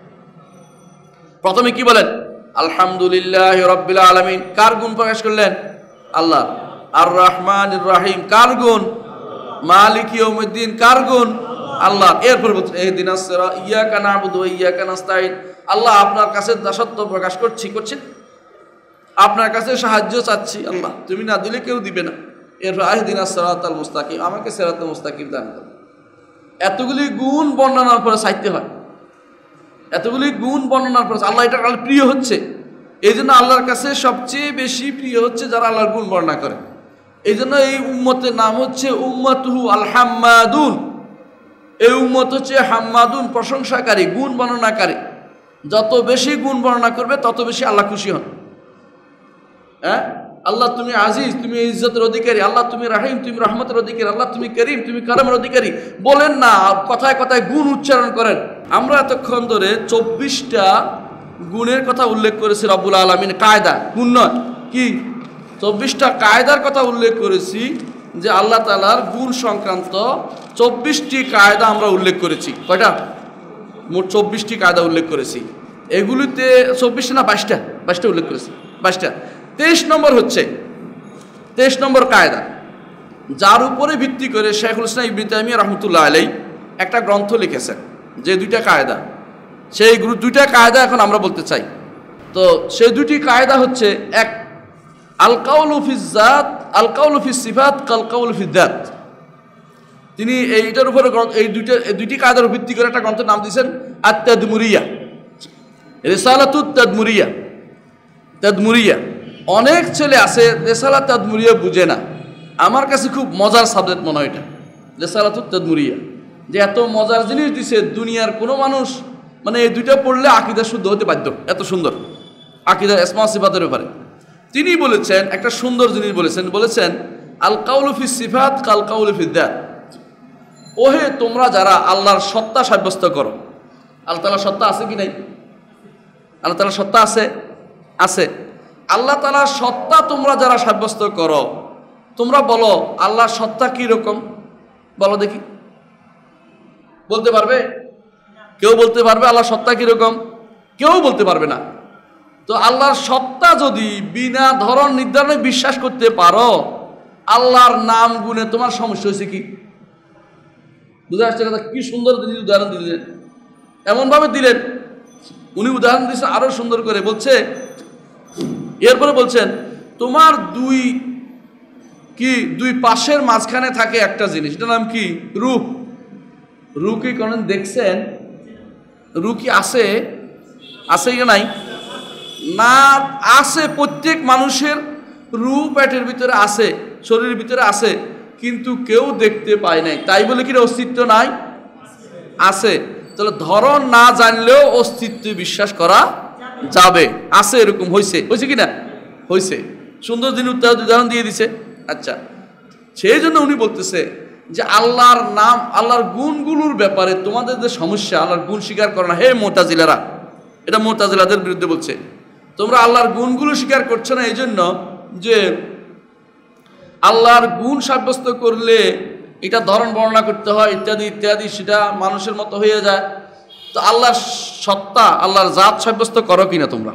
প্রথমে কি বলেন? আলহামদুলিল্লাহি রাব্বিল আলামিন। কার গুণ প্রকাশ করলেন? আল্লাহ। আর রহমানির রহিম, কার গুণ? মালিক ইয়াউমিদ্দিন, কার গুণ? আল্লাহ। এরপর বলছেন ইহদিনাস সিরাত ইয়াকা না'বুদু ওয়া ইয়াকা নাস্তাঈন, আল্লাহ আপনার কাছে দাসত্ব প্রকাশ করছি করছি আপনার কাছে সাহায্য চাচ্ছি, আল্লাহ তুমি না দিলে কেউ দিবে না। এরপর ইহদিনাস সিরাতাল মুস্তাকিম, আমাকে সিরাতাল মুস্তাকিম দান করো। এতগুলি গুণ বর্ণনার পরে চাইতে হয়, এতগুলি গুণ বর্ণনার পরে আল্লাহ এটা প্রিয় হচ্ছে। এই জন্য আল্লাহর কাছে সবচেয়ে বেশি প্রিয় হচ্ছে যারা আল্লাহর গুণ বর্ণনা করে। এই জন্য এই উম্মতের নাম হচ্ছে উম্মাতুহু আল হাম্মাদুন। এই উম্মত হচ্ছে হাম্মাদুন, প্রশংসাকারী, গুণ বর্ণনাকারী। যত বেশি গুণ বর্ণনা করবে তত বেশি আল্লাহ খুশি হন। হ্যাঁ, আল্লাহ তুমি আজিজ, তুমি ইজ্জতের অধিকারী, আল্লাহ তুমি রাহিম, তুমি রহমতের অধিকারী, আল্লাহ তুমি করিম, তুমি কারামের অধিকারী বলেন না, কথায় কথায় গুণ উচ্চারণ করেন। আমরা এতক্ষণ ধরে চব্বিশটা গুণের কথা উল্লেখ করেছি রব্বুল আলামিন, কায়দা, গুণ নয়, কি চব্বিশটা কায়দার কথা উল্লেখ করেছি, যে আল্লাহ তাআলার গুণ সংক্রান্ত চব্বিশটি কায়দা আমরা উল্লেখ করেছি। কয়টা? মোট চব্বিশটি কায়দা উল্লেখ করেছি। এগুলিতে চব্বিশটা না বাইশটা, বাইশটা উল্লেখ করেছি, বাইশটা। তেইশ নম্বর হচ্ছে তেইশ নম্বর কায়দা, যার উপরে ভিত্তি করে শাইখুল ইসলাম ইবনে তাইমিয়া রাহমাতুল্লাহ আলাইহি একটা গ্রন্থ লিখেছেন, যে দুইটা কায়দা, সেই দুইটা কায়দা এখন আমরা বলতে চাই। তো সেই দুটি কায়দা হচ্ছে, এক আল কাউলু ফিজ যাত, আল কাউলু ফিস সিফাত কাল কাউলু ফিদ দাত। তিনি এইটার উপরে এই দুইটা দুইটি কায়দার ভিত্তি করে একটা গ্রন্থের নাম দিয়েছেন আত তাদমুরিয়া, রিসালাতুত তাদমুরিয়া। তাদমুরিয়া অনেক ছেলে আছে রিসালাত তাদমুরিয়া বুঝে না, আমার কাছে খুব মজার সাবজেক্ট মনে হয় এটা, রিসালাতুত তাদমুরিয়া। যে এত মজার জিনিস দিছে, দুনিয়ার কোনো মানুষ মানে এই দুইটা পড়লে আকীদা শুদ্ধ হতে বাধ্য, এত সুন্দর আকীদা ইসমা সিফাতের ব্যাপারে। তিনি বলেছেন একটা সুন্দর জিনিস বলেছেন, বলেছেন আল কাউলু ফিস সিফাত কাল কাউলু ফিদ দাত। ওহে তোমরা যারা আল্লাহর সত্তা সাব্যস্ত করো, আল্লাহ তাআলার সত্তা আছে কি নাই? আল্লাহ তাআলার সত্তা আছে, আছে। আল্লাহ তাআলার সত্তা তোমরা যারা সাব্যস্ত করো, তোমরা বলো আল্লাহর সত্তা কি রকম, বলো দেখি, বলতে পারবে? কেউ বলতে পারবে আল্লাহর সত্তা কি রকম? কেউ বলতে পারবে না। তো আল্লাহর সত্তা যদি বিনা ধরন নির্ধারণে বিশ্বাস করতে পারো, আল্লাহর নাম গুণে তোমার সমস্যা হয়েছে কি? বুঝে আসছে কথা? কি সুন্দর তিনি উদাহরণ দিলেন, এমনভাবে দিলেন, উনি উদাহরণ দিয়েছেন আরো সুন্দর করে। বলছে, এরপরে বলছেন তোমার দুই কি দুই পাশের মাঝখানে থাকে একটা জিনিস, এটার নাম কি? রূহ। রূহ কি কোন দেখছেন? রূহ কি আছে? আছে কি নাই? না আছে। প্রত্যেক মানুষের রূহ পেটের ভিতরে আছে, শরীরের ভিতরে আছে, কিন্তু কেউ দেখতে পায় নাই। তাই বলে কি অস্তিত্ব নাই? আছে। তাহলে ধরন না জানলেও অস্তিত্ব বিশ্বাস করা যাবে। আছে, এরকম হয়েছে হয়েছে কি না? হয়েছে। সুন্দর দিন উদাহরণ দিয়ে দিছে। আচ্ছা, সেই জন্য উনি বলতেছে যে আল্লাহর নাম, আল্লাহর গুণগুলোর ব্যাপারে তোমাদের যে সমস্যা, আল্লাহর গুণ স্বীকার করো না। হে মুতাজিলারা, এটা মুতাজিলাদের বিরুদ্ধে বলছে, তোমরা আল্লাহর গুণগুলো স্বীকার করছো না এই জন্য যে আল্লাহর গুণ সাব্যস্ত করলে এটা ধরন বর্ণনা করতে হয় ইত্যাদি ইত্যাদি, সেটা মানুষের মতো হয়ে যায়। তো আল্লাহর সত্তা, আল্লাহর জাত সাব্যস্ত করো কিনা তোমরা?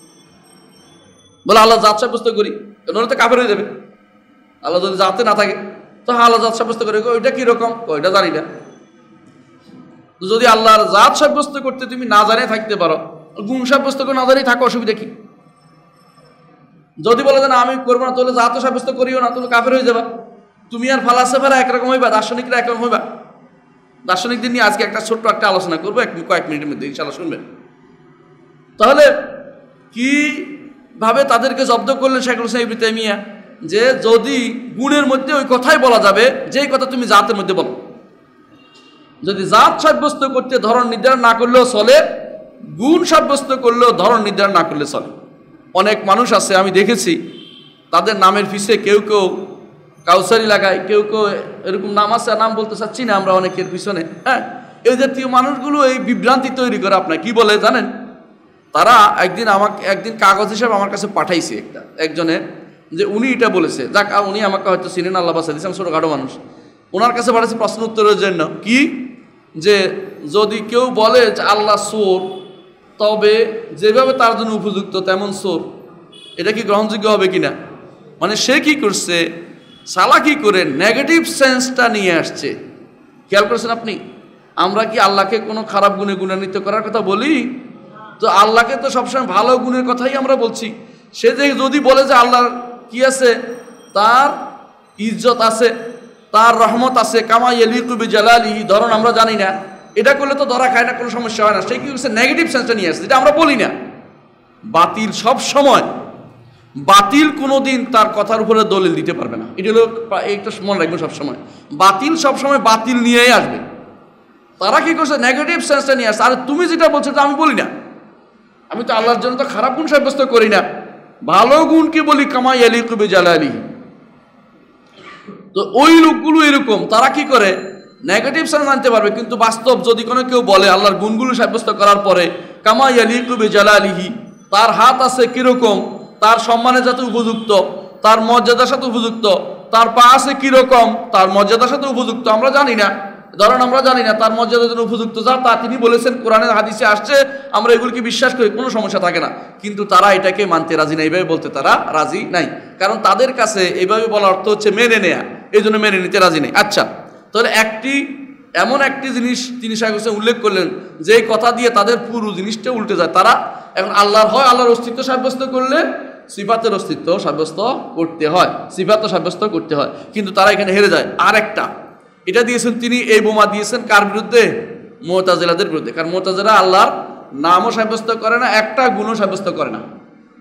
বলে আল্লাহ জাত সাব্যস্ত করি, ওরা তো কাফের হয়ে যাবে। আল্লাহ যদি জাতে না থাকে তো হ্যাঁ আল্লাহ জাত সাব্যস্ত করে। ওইটা কিরকম? ওইটা জানি না। যদি আল্লাহর জাত সাব্যস্ত করতে তুমি না জানে থাকতে পারো, গুণ সাব্যস্ত করে না জানিয়ে থাকো, অসুবিধা কি? যদি বলে যে না আমি করবো না, তাহলে জাত সাব্যস্ত করিও না, তাহলে কাফের হয়ে যাবা। তুমি আর ফালাসেফারা একরকম হইবা, দার্শনিকরা একরকম হইবা। দার্শনিকদের নিয়ে আজকে একটা ছোট্ট একটা আলোচনা করবো, এক কয়েক মিনিটের মধ্যে, ইনশাআল্লাহ শুনবেন। তাহলে কি ভাবে তাদেরকে জব্দ করলেন শেখ হোসেন ইবনে তাইমিয়া, যে যদি গুণের মধ্যে ওই কথাই বলা যাবে যেই কথা তুমি জাতের মধ্যে বলো। যদি জাত সাব্যস্ত করতে ধরন নির্ধারণ না করলেও চলে, গুণ সাব্যস্ত করলেও ধরন নির্ধারণ না করলে চলে। অনেক মানুষ আছে আমি দেখেছি, তাদের নামের পিছে কেউ কেউ কাউসারি লাগায়, কেউ কেউ এরকম নাম আছে, নাম বলতে চাচ্ছি না আমরা, অনেকের পিছনে। হ্যাঁ, এই জাতীয় মানুষগুলো এই বিভ্রান্তি তৈরি করে। আপনার কি বলে জানেন? তারা একদিন আমাকে একদিন কাগজ হিসাবে আমার কাছে পাঠাইছে একটা একজনে, যে উনি এটা বলেছে, যাক উনি আমাকে হয়তো চিনেন, আল্লাহ বাসা দিয়েছেন, ছোটোখাটো মানুষ। ওনার কাছে পাঠাইছে প্রশ্ন উত্তরের জন্য কি, যে যদি কেউ বলে যে আল্লাহ চোর, তবে যেভাবে তার জন্য উপযুক্ত তেমন চোর, এটা কি গ্রহণযোগ্য হবে কিনা? মানে সে কি করছে, চালাকি করে নেগেটিভ সেন্সটা নিয়ে আসছে। খেয়াল করেছেন আপনি? আমরা কি আল্লাহকে কোনো খারাপ গুণে গুণান্বিত করার কথা বলি? তো আল্লাহকে তো সবসময় ভালো গুণের কথাই আমরা বলছি। সে যে যদি বলে যে আল্লাহর কি আছে, তার ইজ্জত আছে, তার রহমত আছে, কামা ইয়ালিকু বিজালালিহি, ধরুন আমরা জানি না, এটা করলে তো ধরা খায় না, কোনো সমস্যা হয় না। সে কি করছে, নেগেটিভ সেন্সটা নিয়ে আসছে, যেটা আমরা বলি না। বাতিল সব সময়, বাতিল কোনোদিন তার কথার উপরে দলিল দিতে পারবে না। এটা হলো একটা মনে রাখবেন সবসময়, বাতিল সবসময় বাতিল নিয়েই আসবে। তারা কি করছে, নেগেটিভ সেন্সটা নিয়ে আসছে। আর তুমি যেটা বলছো তা আমি বলি না, আমি তো আল্লাহর জন্য তো খারাপ গুণ সাব্যস্ত করি না, ভালো গুণকে বলি, কামা ইয়ালিকু বিজালালিহি। তো ওই লোকগুলো এরকম, তারা কি করে, নেগেটিভ সেন্স আনতে পারবে, কিন্তু বাস্তব যদি কোনো কেউ বলে আল্লাহর গুণগুলো সাব্যস্ত করার পরে, কামা ইয়ালিকু বিজালালিহি, তার হাত আছে কিরকম, তার সম্মানের সাথে উপযুক্ত, তার মর্যাদার সাথে উপযুক্ত, তার পা আছে কিরকম, তার মর্যাদার সাথে উপযুক্ত, আমরা জানি না, ধরেন আমরা জানি না তার মর্যাদার জন্য উপযুক্ত যা, তা তিনি বলেছেন, কোরআনের হাদিসে আসছে, আমরা এগুলিকে বিশ্বাস করি, কোনো সমস্যা থাকে না। কিন্তু তারা এটাকে মানতে রাজি নাই, এইভাবে বলতে তারা রাজি নাই, কারণ তাদের কাছে এইভাবে বলার অর্থ হচ্ছে মেনে নেয়া, এই জন্য মেনে নিতে রাজি নেই। আচ্ছা, তাহলে একটি এমন একটি জিনিস তিনি শেখ হোসেন উল্লেখ করলেন, যে কথা দিয়ে তাদের পুরো জিনিসটা উল্টে যায়। তারা এখন আল্লাহর হয় আল্লাহর অস্তিত্ব সাব্যস্ত করলে সিফাতের অস্তিত্ব সাব্যস্ত করতে হয়, সিফাত সাব্যস্ত করতে হয়, কিন্তু তারা এখানে হেরে যায়। আর একটা এটা দিয়েছেন তিনি, এই বোমা দিয়েছেন কার বিরুদ্ধে? মুতাজিলাদের বিরুদ্ধে। কারণ মুতাজিলা আল্লাহর নামও সাব্যস্ত করে না, একটা গুণও সাব্যস্ত করে না,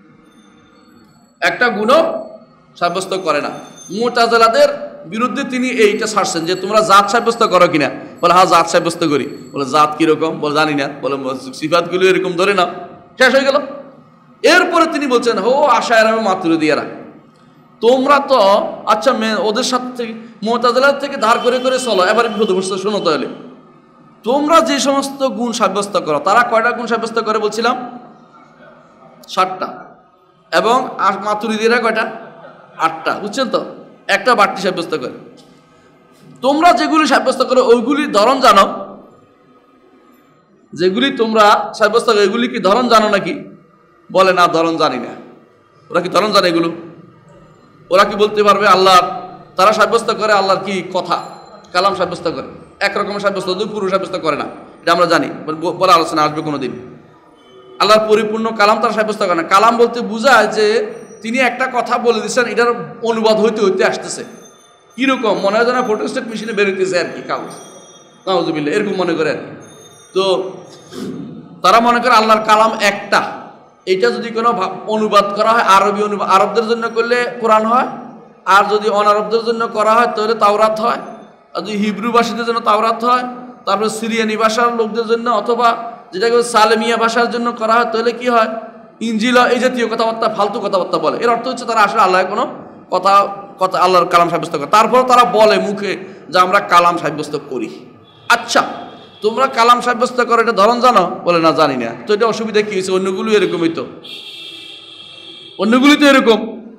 একটা গুণও সাব্যস্ত করে না। মুতাজিলাদের বিরুদ্ধে তিনি এইটা ছাড়ছেন যে তোমরা জাত সাব্যস্ত করো কিনা? বলে হ্যাঁ জাত সাব্যস্ত করি। বলে জাত কিরকম? বলে জানি না। বলে সিফাতগুলো এরকম ধরে নাও, শেষ হয়ে গেল। এরপরে তিনি বলছেন, হো আশায়েরা এবং মাতুরিদিয়ারা, তোমরা তো আচ্ছা ওদের সাথে থেকে মুতাজিলার থেকে ধার করে করে চলো, এবারে বিপদে বসছো। শোনো তাহলে, তোমরা যে সমস্ত গুণ সাব্যস্ত করো, তারা কয়টা গুণ সাব্যস্ত করে বলছিলাম? ষাটটা। এবং মাতুরিদিয়ারা কয়টা? আটটা। বুঝছেন তো? একটা বাড়তি সাব্যস্ত করে। তোমরা যেগুলি সাব্যস্ত করো ওইগুলির ধরন জানো, যেগুলি তোমরা সাব্যস্ত করো এগুলি কি ধরন জানো নাকি? বলে না, ধরন জানি না। ওরা কি ধরন জানে এগুলো? ওরা কি বলতে পারবে আল্লাহ? তারা সাব্যস্ত করে আল্লাহর কি কথা, কালাম সাব্যস্ত করে, একরকমের সাব্যস্ত, দুই পুরো সাব্যস্ত করে না, এটা আমরা জানি, বলে আলোচনা আসবে কোনোদিন। আল্লাহর পরিপূর্ণ কালাম তারা সাব্যস্ত করে না। কালাম বলতে বোঝায় যে তিনি একটা কথা বলে দিচ্ছেন, এটার অনুবাদ হইতে হইতে আসতেছে। কীরকম? মনে হয় যেন ফটোস্টেট মেশিনে বেরোতেছে আর কি, কাগজ নাউজুবিল্লাহ, এরকম মনে করে আর কি। তো তারা মনে করে আল্লাহর কালাম একটা, এটা যদি কোনো অনুবাদ করা হয়, আরবি অনুবাদ, আরবদের জন্য করলে কোরআন হয়, আর যদি অনারবদের জন্য করা হয় তাহলে তাওরাত হয়, আর যদি হিব্রু ভাষীদের জন্য তাওরাত হয়, তারপরে সিরিয়ানি ভাষার লোকদের জন্য অথবা যেটাকে সালেমিয়া ভাষার জন্য করা হয় তাহলে কি হয়? ইঞ্জিল। এই জাতীয় কথাবার্তা, ফালতু কথাবার্তা বলে। এর অর্থ হচ্ছে তারা আসলে আল্লাহ কোনো কথা কথা আল্লাহর কালাম সাব্যস্ত করে। তারপর তারা বলে মুখে যে আমরা কালাম সাব্যস্ত করি। আচ্ছা, তোমরা কালাম সাব্যস্ত করো, এটা ধরন জানো? বলে না, জানি না। তো এটা অসুবিধা কি হয়েছে? অন্যগুলো এরকমই তো, অন্যগুলি তো এরকম।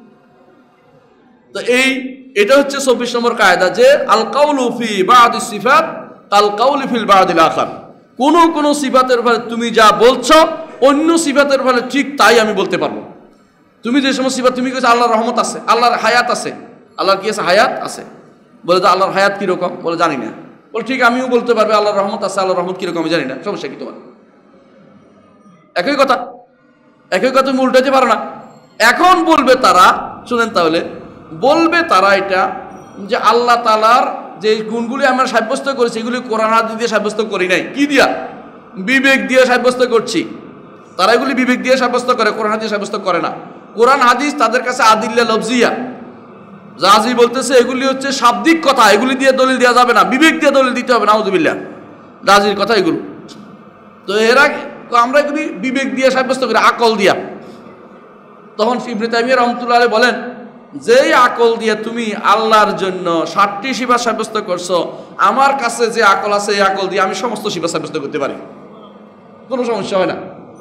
তো এই এটা হচ্ছে চব্বিশ নম্বর কায়দা, যে আল কাউলু ফি বা'দি সিফাত কাল কাউলি ফিল বা'দিল আখার। কোন কোন সিফাতের ফলে তুমি যা বলছো অন্য সিফাতের ফলে ঠিক তাই আমি বলতে পারবো। তুমি যে সমস্ত সিফাত, তুমি কেছো আল্লাহর রহমত আছে, আল্লাহর হায়াত আছে, আল্লাহর কি আছে? হায়াত আছে। বলে তো আল্লাহর হায়াত কিরকম? বলে জানি না। বলে ঠিক আমিও বলতে পারবে আল্লাহর রহমত আছে, আল্লাহর রহমত কিরকম আমি জানি না। সমস্যা কি তোমার? একই কথা, একই কথা, তুমি উল্টাতে পারো না। এখন বলবে তারা, শুনেন তাহলে, বলবে তারা এটা যে আল্লাহ তাআলার যে গুণগুলি আমরা সাব্যস্ত করেছি এগুলি কোরআন হাদিস দিয়ে সাব্যস্ত করি নাই। কি দিয়া? বিবেক দিয়ে সাব্যস্ত করছি। তারা এগুলি বিবেক দিয়ে সাব্যস্ত করে, কোরআন হাদিস সাব্যস্ত করে না। কোরআন হাদিস তাদের কাছে আদিল্লা লফজিয়া, জাজি বলতেছে এগুলি হচ্ছে শাব্দিক কথা, এগুলি দিয়ে দলিল দেওয়া যাবে না, বিবেক দিয়ে দলিল দিতে হবে। নাউজুবিল্লাহ, রাজির কথা এগুলো। তো এরা আমরা এগুলি বিবেক দিয়ে সাব্যস্ত করি, আকল দিয়া। তখন ইবনে তাইমিয়া রাহমাতুল্লাহ আলাইহি বলেন, যেই আকল দিয়ে তুমি আল্লাহর জন্য ষাটটি সিফাত সাব্যস্ত করছো, আমার কাছে যে আকল আছে এই আকল দিয়ে আমি সমস্ত সিফাত সাব্যস্ত করতে পারি, কোনো সমস্যা হয় না।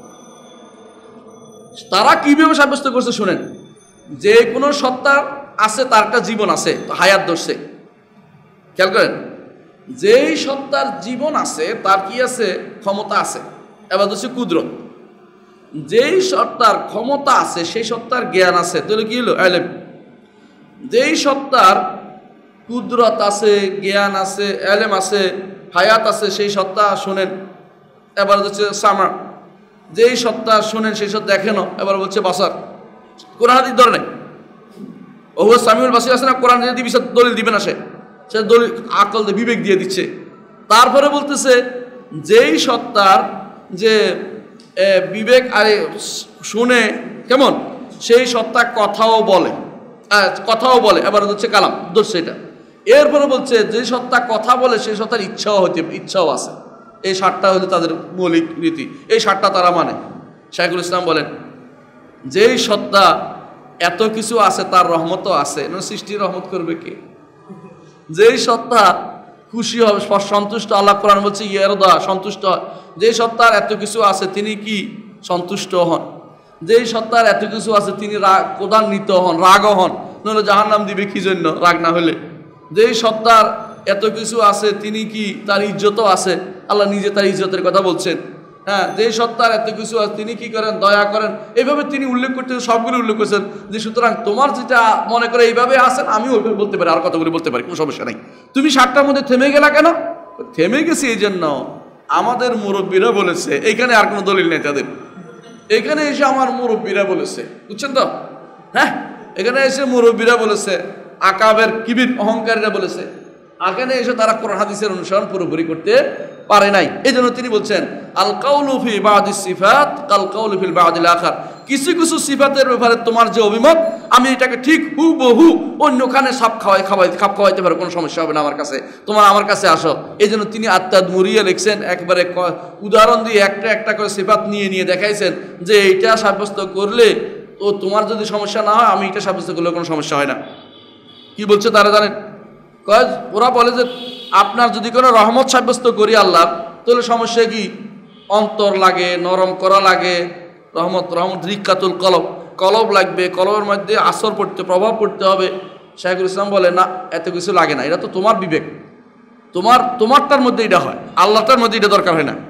তারা কিভাবে সাব্যস্ত করছে শুনেন। যে কোনো সত্তার আছে তার একটা জীবন আছে, হায়াত ধরছে। খেয়াল করেন, যেই সত্তার জীবন আছে তার কি আছে? ক্ষমতা আছে, এবার হচ্ছে কুদরত। যেই সত্তার ক্ষমতা আছে সেই সত্তার জ্ঞান আছে, তাহলে কি হলো? ইলম। যেই সত্তার কুদরত আছে, জ্ঞান আছে, ইলম আছে, হায়াত আছে, সেই সত্তা শোনেন, এবার হচ্ছে সামা। যেই সত্তা শোনেন সেই সত্তা দেখেন, এবার বলছে বাসার। কোরআন হাদিস ধরে নাই, ও সামিউল বাসির আছে না, কোরআন যদি বিচার দলিল দিবে না, সে সে দলিল আকল দিয়ে বিবেক দিয়ে দিচ্ছে। তারপরে বলতেছে যেই সত্তার যে বিবেক আরে শুনে কেমন, সেই সত্তা কথাও বলে, কথাও বলে, এবার হচ্ছে কালাম ধরছে এটা। এরপরে বলছে যে সত্তা কথা বলে সেই সত্তার ইচ্ছাও হইতে ইচ্ছাও আছে। এই ষাটটা হলো তাদের মৌলিক রীতি, এই ষাটটা তারা মানে। শাইখুল ইসলাম বলেন, যেই সত্তা এত কিছু আছে তার রহমতও আছে, সৃষ্টির রহমত করবে কে? যেই সত্তা খুশি হবে, সন্তুষ্ট, আল্লাহ কোরআন বলছে ইয়ারদা, সন্তুষ্ট হয়। যেই সত্তার এত কিছু আছে তিনি কি সন্তুষ্ট হন? যেই সত্তার এত কিছু আছে তিনি রাগ ক্রোধান্বিত হন, রাগও হন, নইলে জাহান্নাম দিবে কি জন্য? রাগ না হলে। যেই সত্তার এত কিছু আছে তিনি কি তার ইজ্জতও আছে, আল্লাহ নিজে তার ইজ্জতের কথা বলছেন। হ্যাঁ, যেই সত্তার এত কিছু আছে তিনি কি করেন? দয়া করেন। এইভাবে তিনি উল্লেখ করতে সবগুলো উল্লেখ করেছেন যে সুতরাং তোমার যেটা মনে করে এইভাবে আসেন আমিও ওইভাবে বলতে পারি, আর কতগুলো বলতে পারি, কোনো সমস্যা নেই। তুমি ষাটটার মধ্যে থেমে গেলা কেন? থেমে গেছি এই জন্য আমাদের মুরব্বীরা বলেছে, এইখানে আর কোনো দলিল নেই তাদের। এখানে এসে আমার মুরব্বীরা বলেছে, বুঝছেন তো? হ্যাঁ, এখানে এসে মুরব্বীরা বলেছে, আকাবের কিবির অহংকারীরা বলেছে। এখানে এসে তারা কোরআন হাদিসের অনুসরণ পুরোপুরি করতে পারে নাই। এই জন্য তিনি বলছেন আল কাউলু ফি বা'দিস সিফাত কাল কাউলি ফিল বা'দিল আখার। কিছু কিছু সিফাতের ব্যাপারে তোমার যে অভিমত, আমি এটাকে ঠিক হুবহু অন্যখানে সাপ খাওয়াই খাওয়াই খাপ খাওয়াইতে পারো, কোনো সমস্যা হবে না আমার কাছে। তোমার আমার কাছে আসো। এই জন্য তিনি আত্মাদ মুরিয়া লিখছেন, একবারে উদাহরণ দিয়ে একটা একটা করে সিফাত নিয়ে নিয়ে দেখাইছেন যে এইটা সাব্যস্ত করলে তো তোমার যদি সমস্যা না হয়, আমি এটা সাব্যস্ত করলে কোনো সমস্যা হয় না। কি বলছে তারা জানেন? ওরা বলে যে আপনার যদি কোনো রহমত সাব্যস্ত করি আল্লাহ, তাহলে সমস্যা কি? অন্তর লাগে, নরম করা লাগে, রহমত রহমত রিক্কাতুল কলব, কলব লাগবে, কলবের মধ্যে আসর পড়তে, প্রভাব পড়তে হবে। শাইখুল ইসলাম বলে না, এত কিছু লাগে না, এটা তো তোমার বিবেক, তোমার তোমারটার মধ্যে এটা হয়, আল্লাহটার মধ্যে এটা দরকার হয় না।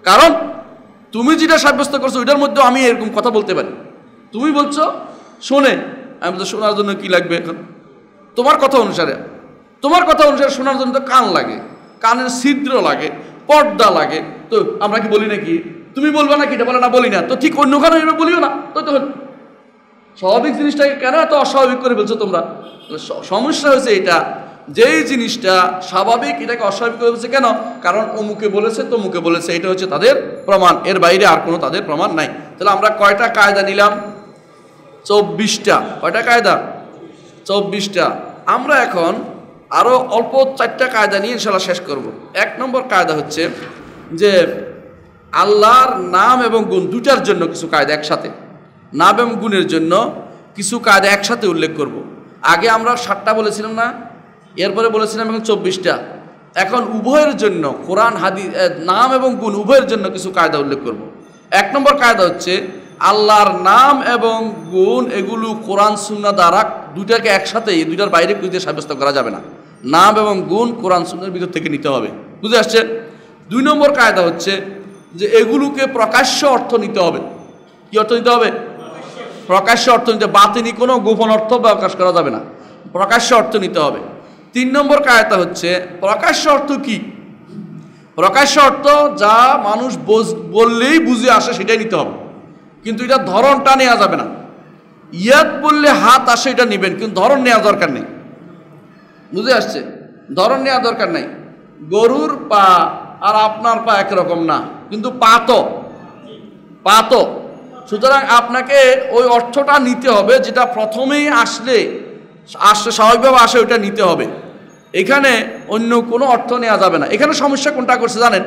কারণ তুমি যেটা সাব্যস্ত করছো ওইটার মধ্যে আমি এরকম কথা বলতে পারি। তুমি বলছো শোনে, আমি তো শোনার জন্য কি লাগবে এখন? তোমার কথা অনুসারে, তোমার কথা অনুসারে শোনার জন্য তো কান লাগে, কানের ছিদ্র লাগে, পর্দা লাগে। তো আমরা কি বলি নাকি তুমি বলবা নাকি? এটা বলে না, বলি না। তো ঠিক অন্য কারণে এবার বলিও না। তো তখন স্বাভাবিক জিনিসটাকে কেন এত অস্বাভাবিক করে বলছো তোমরা? সমস্যা হয়েছে এটা, যেই জিনিসটা স্বাভাবিক এটাকে অস্বাভাবিক করে বলছে কেন? কারণ অমুকে বলেছে, তমুকে বলেছে, এটা হচ্ছে তাদের প্রমাণ, এর বাইরে আর কোনো তাদের প্রমাণ নাই। তাহলে আমরা কয়টা কায়দা নিলাম? চব্বিশটা। কয়টা কায়দা? চব্বিশটা। আমরা এখন আরও অল্প চারটা কায়দা নিয়ে ইনশাল্লাহ শেষ করব। এক নম্বর কায়দা হচ্ছে যে আল্লাহর নাম এবং গুণ দুটার জন্য কিছু কায়দা একসাথে, নাম এবং গুণের জন্য কিছু কায়দা একসাথে উল্লেখ করব। আগে আমরা ষাটটা বলেছিলাম না, এরপরে বলেছিলাম এখন চব্বিশটা। এখন উভয়ের জন্য কোরআন হাদিস, নাম এবং গুণ উভয়ের জন্য কিছু কায়দা উল্লেখ করব। এক নম্বর কায়দা হচ্ছে আল্লাহর নাম এবং গুণ এগুলো কোরআন সুন্নাহ দ্বারা দুইটাকে একসাথে, এই দুইটার বাইরে কিছু সাব্যস্ত করা যাবে না। নাম এবং গুণ কোরআন সুন্নাহর ভিতর থেকে নিতে হবে। বুঝে আসছে? দুই নম্বর কায়দা হচ্ছে যে এগুলোকে প্রকাশ্য অর্থ নিতে হবে। কি অর্থ নিতে হবে? প্রকাশ্য অর্থ নিতে, বাতিনি কোনো গোপন অর্থ প্রকাশ করা যাবে না, প্রকাশ্য অর্থ নিতে হবে। তিন নম্বর কায়দা হচ্ছে প্রকাশ্য অর্থ কি? প্রকাশ্য অর্থ যা মানুষ বললেই বুঝে আসে সেটাই নিতে হবে, কিন্তু এটা ধরনটা নেওয়া যাবে না। ইয়াদ বললে হাত আসে এটা নেবেন, কিন্তু ধরন নেওয়া দরকার নেই। বুঝে আসছে? ধরন নেওয়া দরকার নেই। গরুর পা আর আপনার পা একরকম না, কিন্তু পা তো পা তো সুতরাং আপনাকে ওই অর্থটা নিতে হবে যেটা প্রথমেই আসলে আসলে স্বাভাবিকভাবে আসে, ওইটা নিতে হবে। এখানে অন্য কোনো অর্থ নেওয়া যাবে না। এখানে সমস্যা কোনটা করছে জানেন?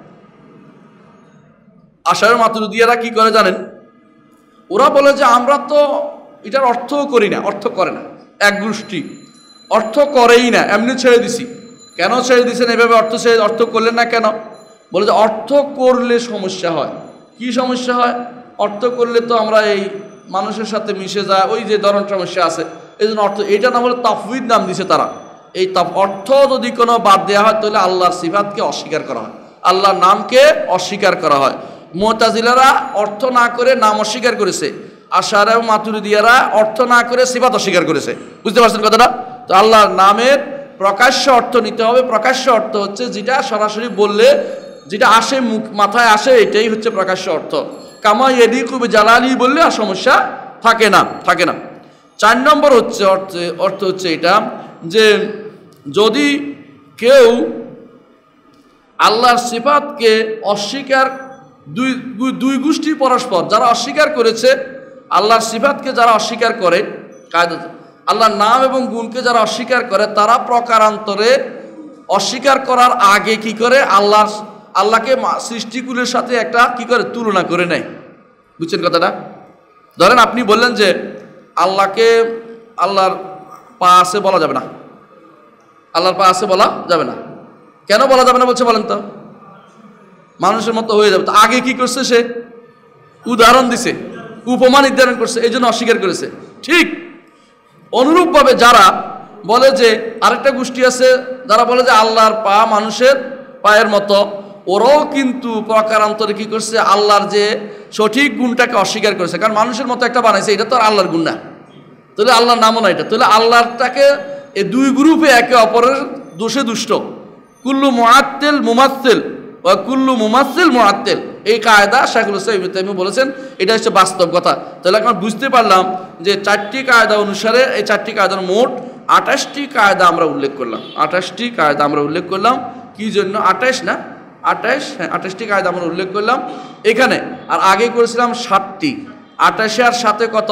আশারের মাতুরিদিয়ারা কি করে জানেন? ওরা বলে যে আমরা তো এটার অর্থও করি না, অর্থ করে না। এক গোষ্ঠী অর্থ করেই না, এমনি ছেড়ে দিছি। কেন ছেড়ে দিছেন এভাবে? অর্থ ছেড়ে অর্থ করলেন না কেন? বলে যে অর্থ করলে সমস্যা হয়। কি সমস্যা হয়? অর্থ করলে তো আমরা এই মানুষের সাথে মিশে যায়, ওই যে ধরন সমস্যা আছে, এই জন্য অর্থ, এইটা নাম হলো তাফউইদ নাম দিছে তারা। এই তাফ অর্থ যদি কোনো বাদ দেওয়া হয় তাহলে আল্লাহর সিফাতকে অস্বীকার করা হয়, আল্লাহর নামকে অস্বীকার করা হয়। মুতাজিলারা অর্থ না করে নাম অস্বীকার করেছে, আশারা এবং মাতুরিদিয়ারা অর্থ না করে সিফাত অস্বীকার করেছে। বুঝতে পারছেন কথাটা? তো আল্লাহর নামের প্রকাশ্য অর্থ নিতে হবে। প্রকাশ্য অর্থ হচ্ছে যেটা সরাসরি বললে যেটা আসে, মুখ মাথায় আসে, এটাই হচ্ছে প্রকাশ্য অর্থ। কামা ইয়ালিকু বিজালালি বললে আর সমস্যা থাকে না, থাকে না। চার নম্বর হচ্ছে অর্থ অর্থ হচ্ছে এটা যে যদি কেউ আল্লাহর সিফাতকে অস্বীকার, দুই দুই গোষ্ঠী পরস্পর যারা অস্বীকার করেছে, আল্লাহর সিফাতকে যারা অস্বীকার করে, কায়দা আল্লাহর নাম এবং গুণকে যারা অস্বীকার করে, তারা প্রকারান্তরে অস্বীকার করার আগে কি করে আল্লাহ আল্লাহকে সৃষ্টিকুলের সাথে একটা কি করে তুলনা করে নেয়। বুঝছেন কথাটা? ধরেন আপনি বললেন যে আল্লাহকে আল্লাহর পা আছে বলা যাবে না, আল্লাহর পা আছে বলা যাবে না। কেন বলা যাবে না বলছে বলেন তো? মানুষের মতো হয়ে যাবে। তো আগে কি করছে? সে উদাহরণ দিছে, উপমা নির্ধারণ করছে, এই জন্য অস্বীকার করেছে। ঠিক অনুরূপভাবে যারা বলে যে আরেকটা গোষ্ঠী আছে যারা বলে যে আল্লাহর পা মানুষের পায়ের মতো, ওরাও কিন্তু প্রকারান্তরে কি করছে? আল্লাহর যে সঠিক গুণটাকে অস্বীকার করেছে। কারণ মানুষের মতো একটা বানাইছে, এটা তো আর আল্লাহর গুণ না, তাহলে আল্লাহর নামও না এটা। তাহলে আল্লাহটাকে এই দুই গ্রুপে একে অপরের দোষে দুষ্ট। কুল্লু মুআত্তিল মুমাসসিল ওয়া কুল্লু মুমাসসিল মুআত্তিল, এই কায়দা শাইখুল ইসলাম ইবনে তাইমিয়া বলেছেন। এটা হচ্ছে বাস্তব কথা। তাহলে আমরা বুঝতে পারলাম যে চারটি কায়দা অনুসারে, এই চারটি কায়দার মোট আঠাশটি কায়দা আমরা উল্লেখ করলাম। আঠাশটি কায়দা আমরা উল্লেখ করলাম। কি জন্য? আঠাশ না আঠাশ, হ্যাঁ আঠাশটি কায়দা আমরা উল্লেখ করলাম এখানে। আর আগে করেছিলাম ষাটটি। আঠাশে আর সাথে কত?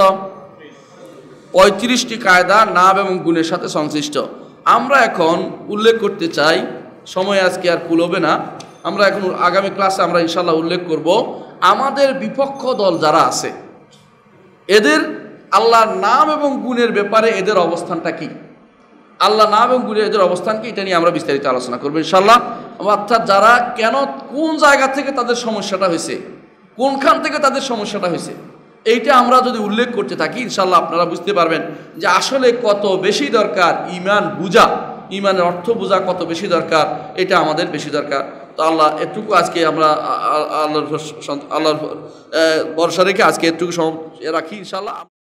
পঁয়ত্রিশটি কায়দা নাম এবং গুণের সাথে সংশ্লিষ্ট। আমরা এখন উল্লেখ করতে চাই, সময় আজকে আর কুলোবে না, আমরা এখন আগামী ক্লাসে আমরা ইনশাল্লাহ উল্লেখ করব আমাদের বিপক্ষ দল যারা আছে এদের আল্লাহর নাম এবং গুণের ব্যাপারে এদের অবস্থানটা কি, আল্লাহ নাম এবং গুণের এদের অবস্থান কি, এটা নিয়ে আমরা বিস্তারিত আলোচনা করবো ইনশাল্লাহ। অর্থাৎ যারা কেন, কোন জায়গা থেকে তাদের সমস্যাটা হয়েছে, কোনখান থেকে তাদের সমস্যাটা হয়েছে, এইটা আমরা যদি উল্লেখ করতে থাকি ইনশাল্লাহ আপনারা বুঝতে পারবেন যে আসলে কত বেশি দরকার ইমান বুঝা, ইমানের অর্থ বোঝা কত বেশি দরকার, এটা আমাদের বেশি দরকার। তো তো আল্লাহ এটুকু আজকে আমরা আল্লাহর আল্লাহর ভরসা রেখে আজকে এটুকু রাখি ইনশাআল্লাহ।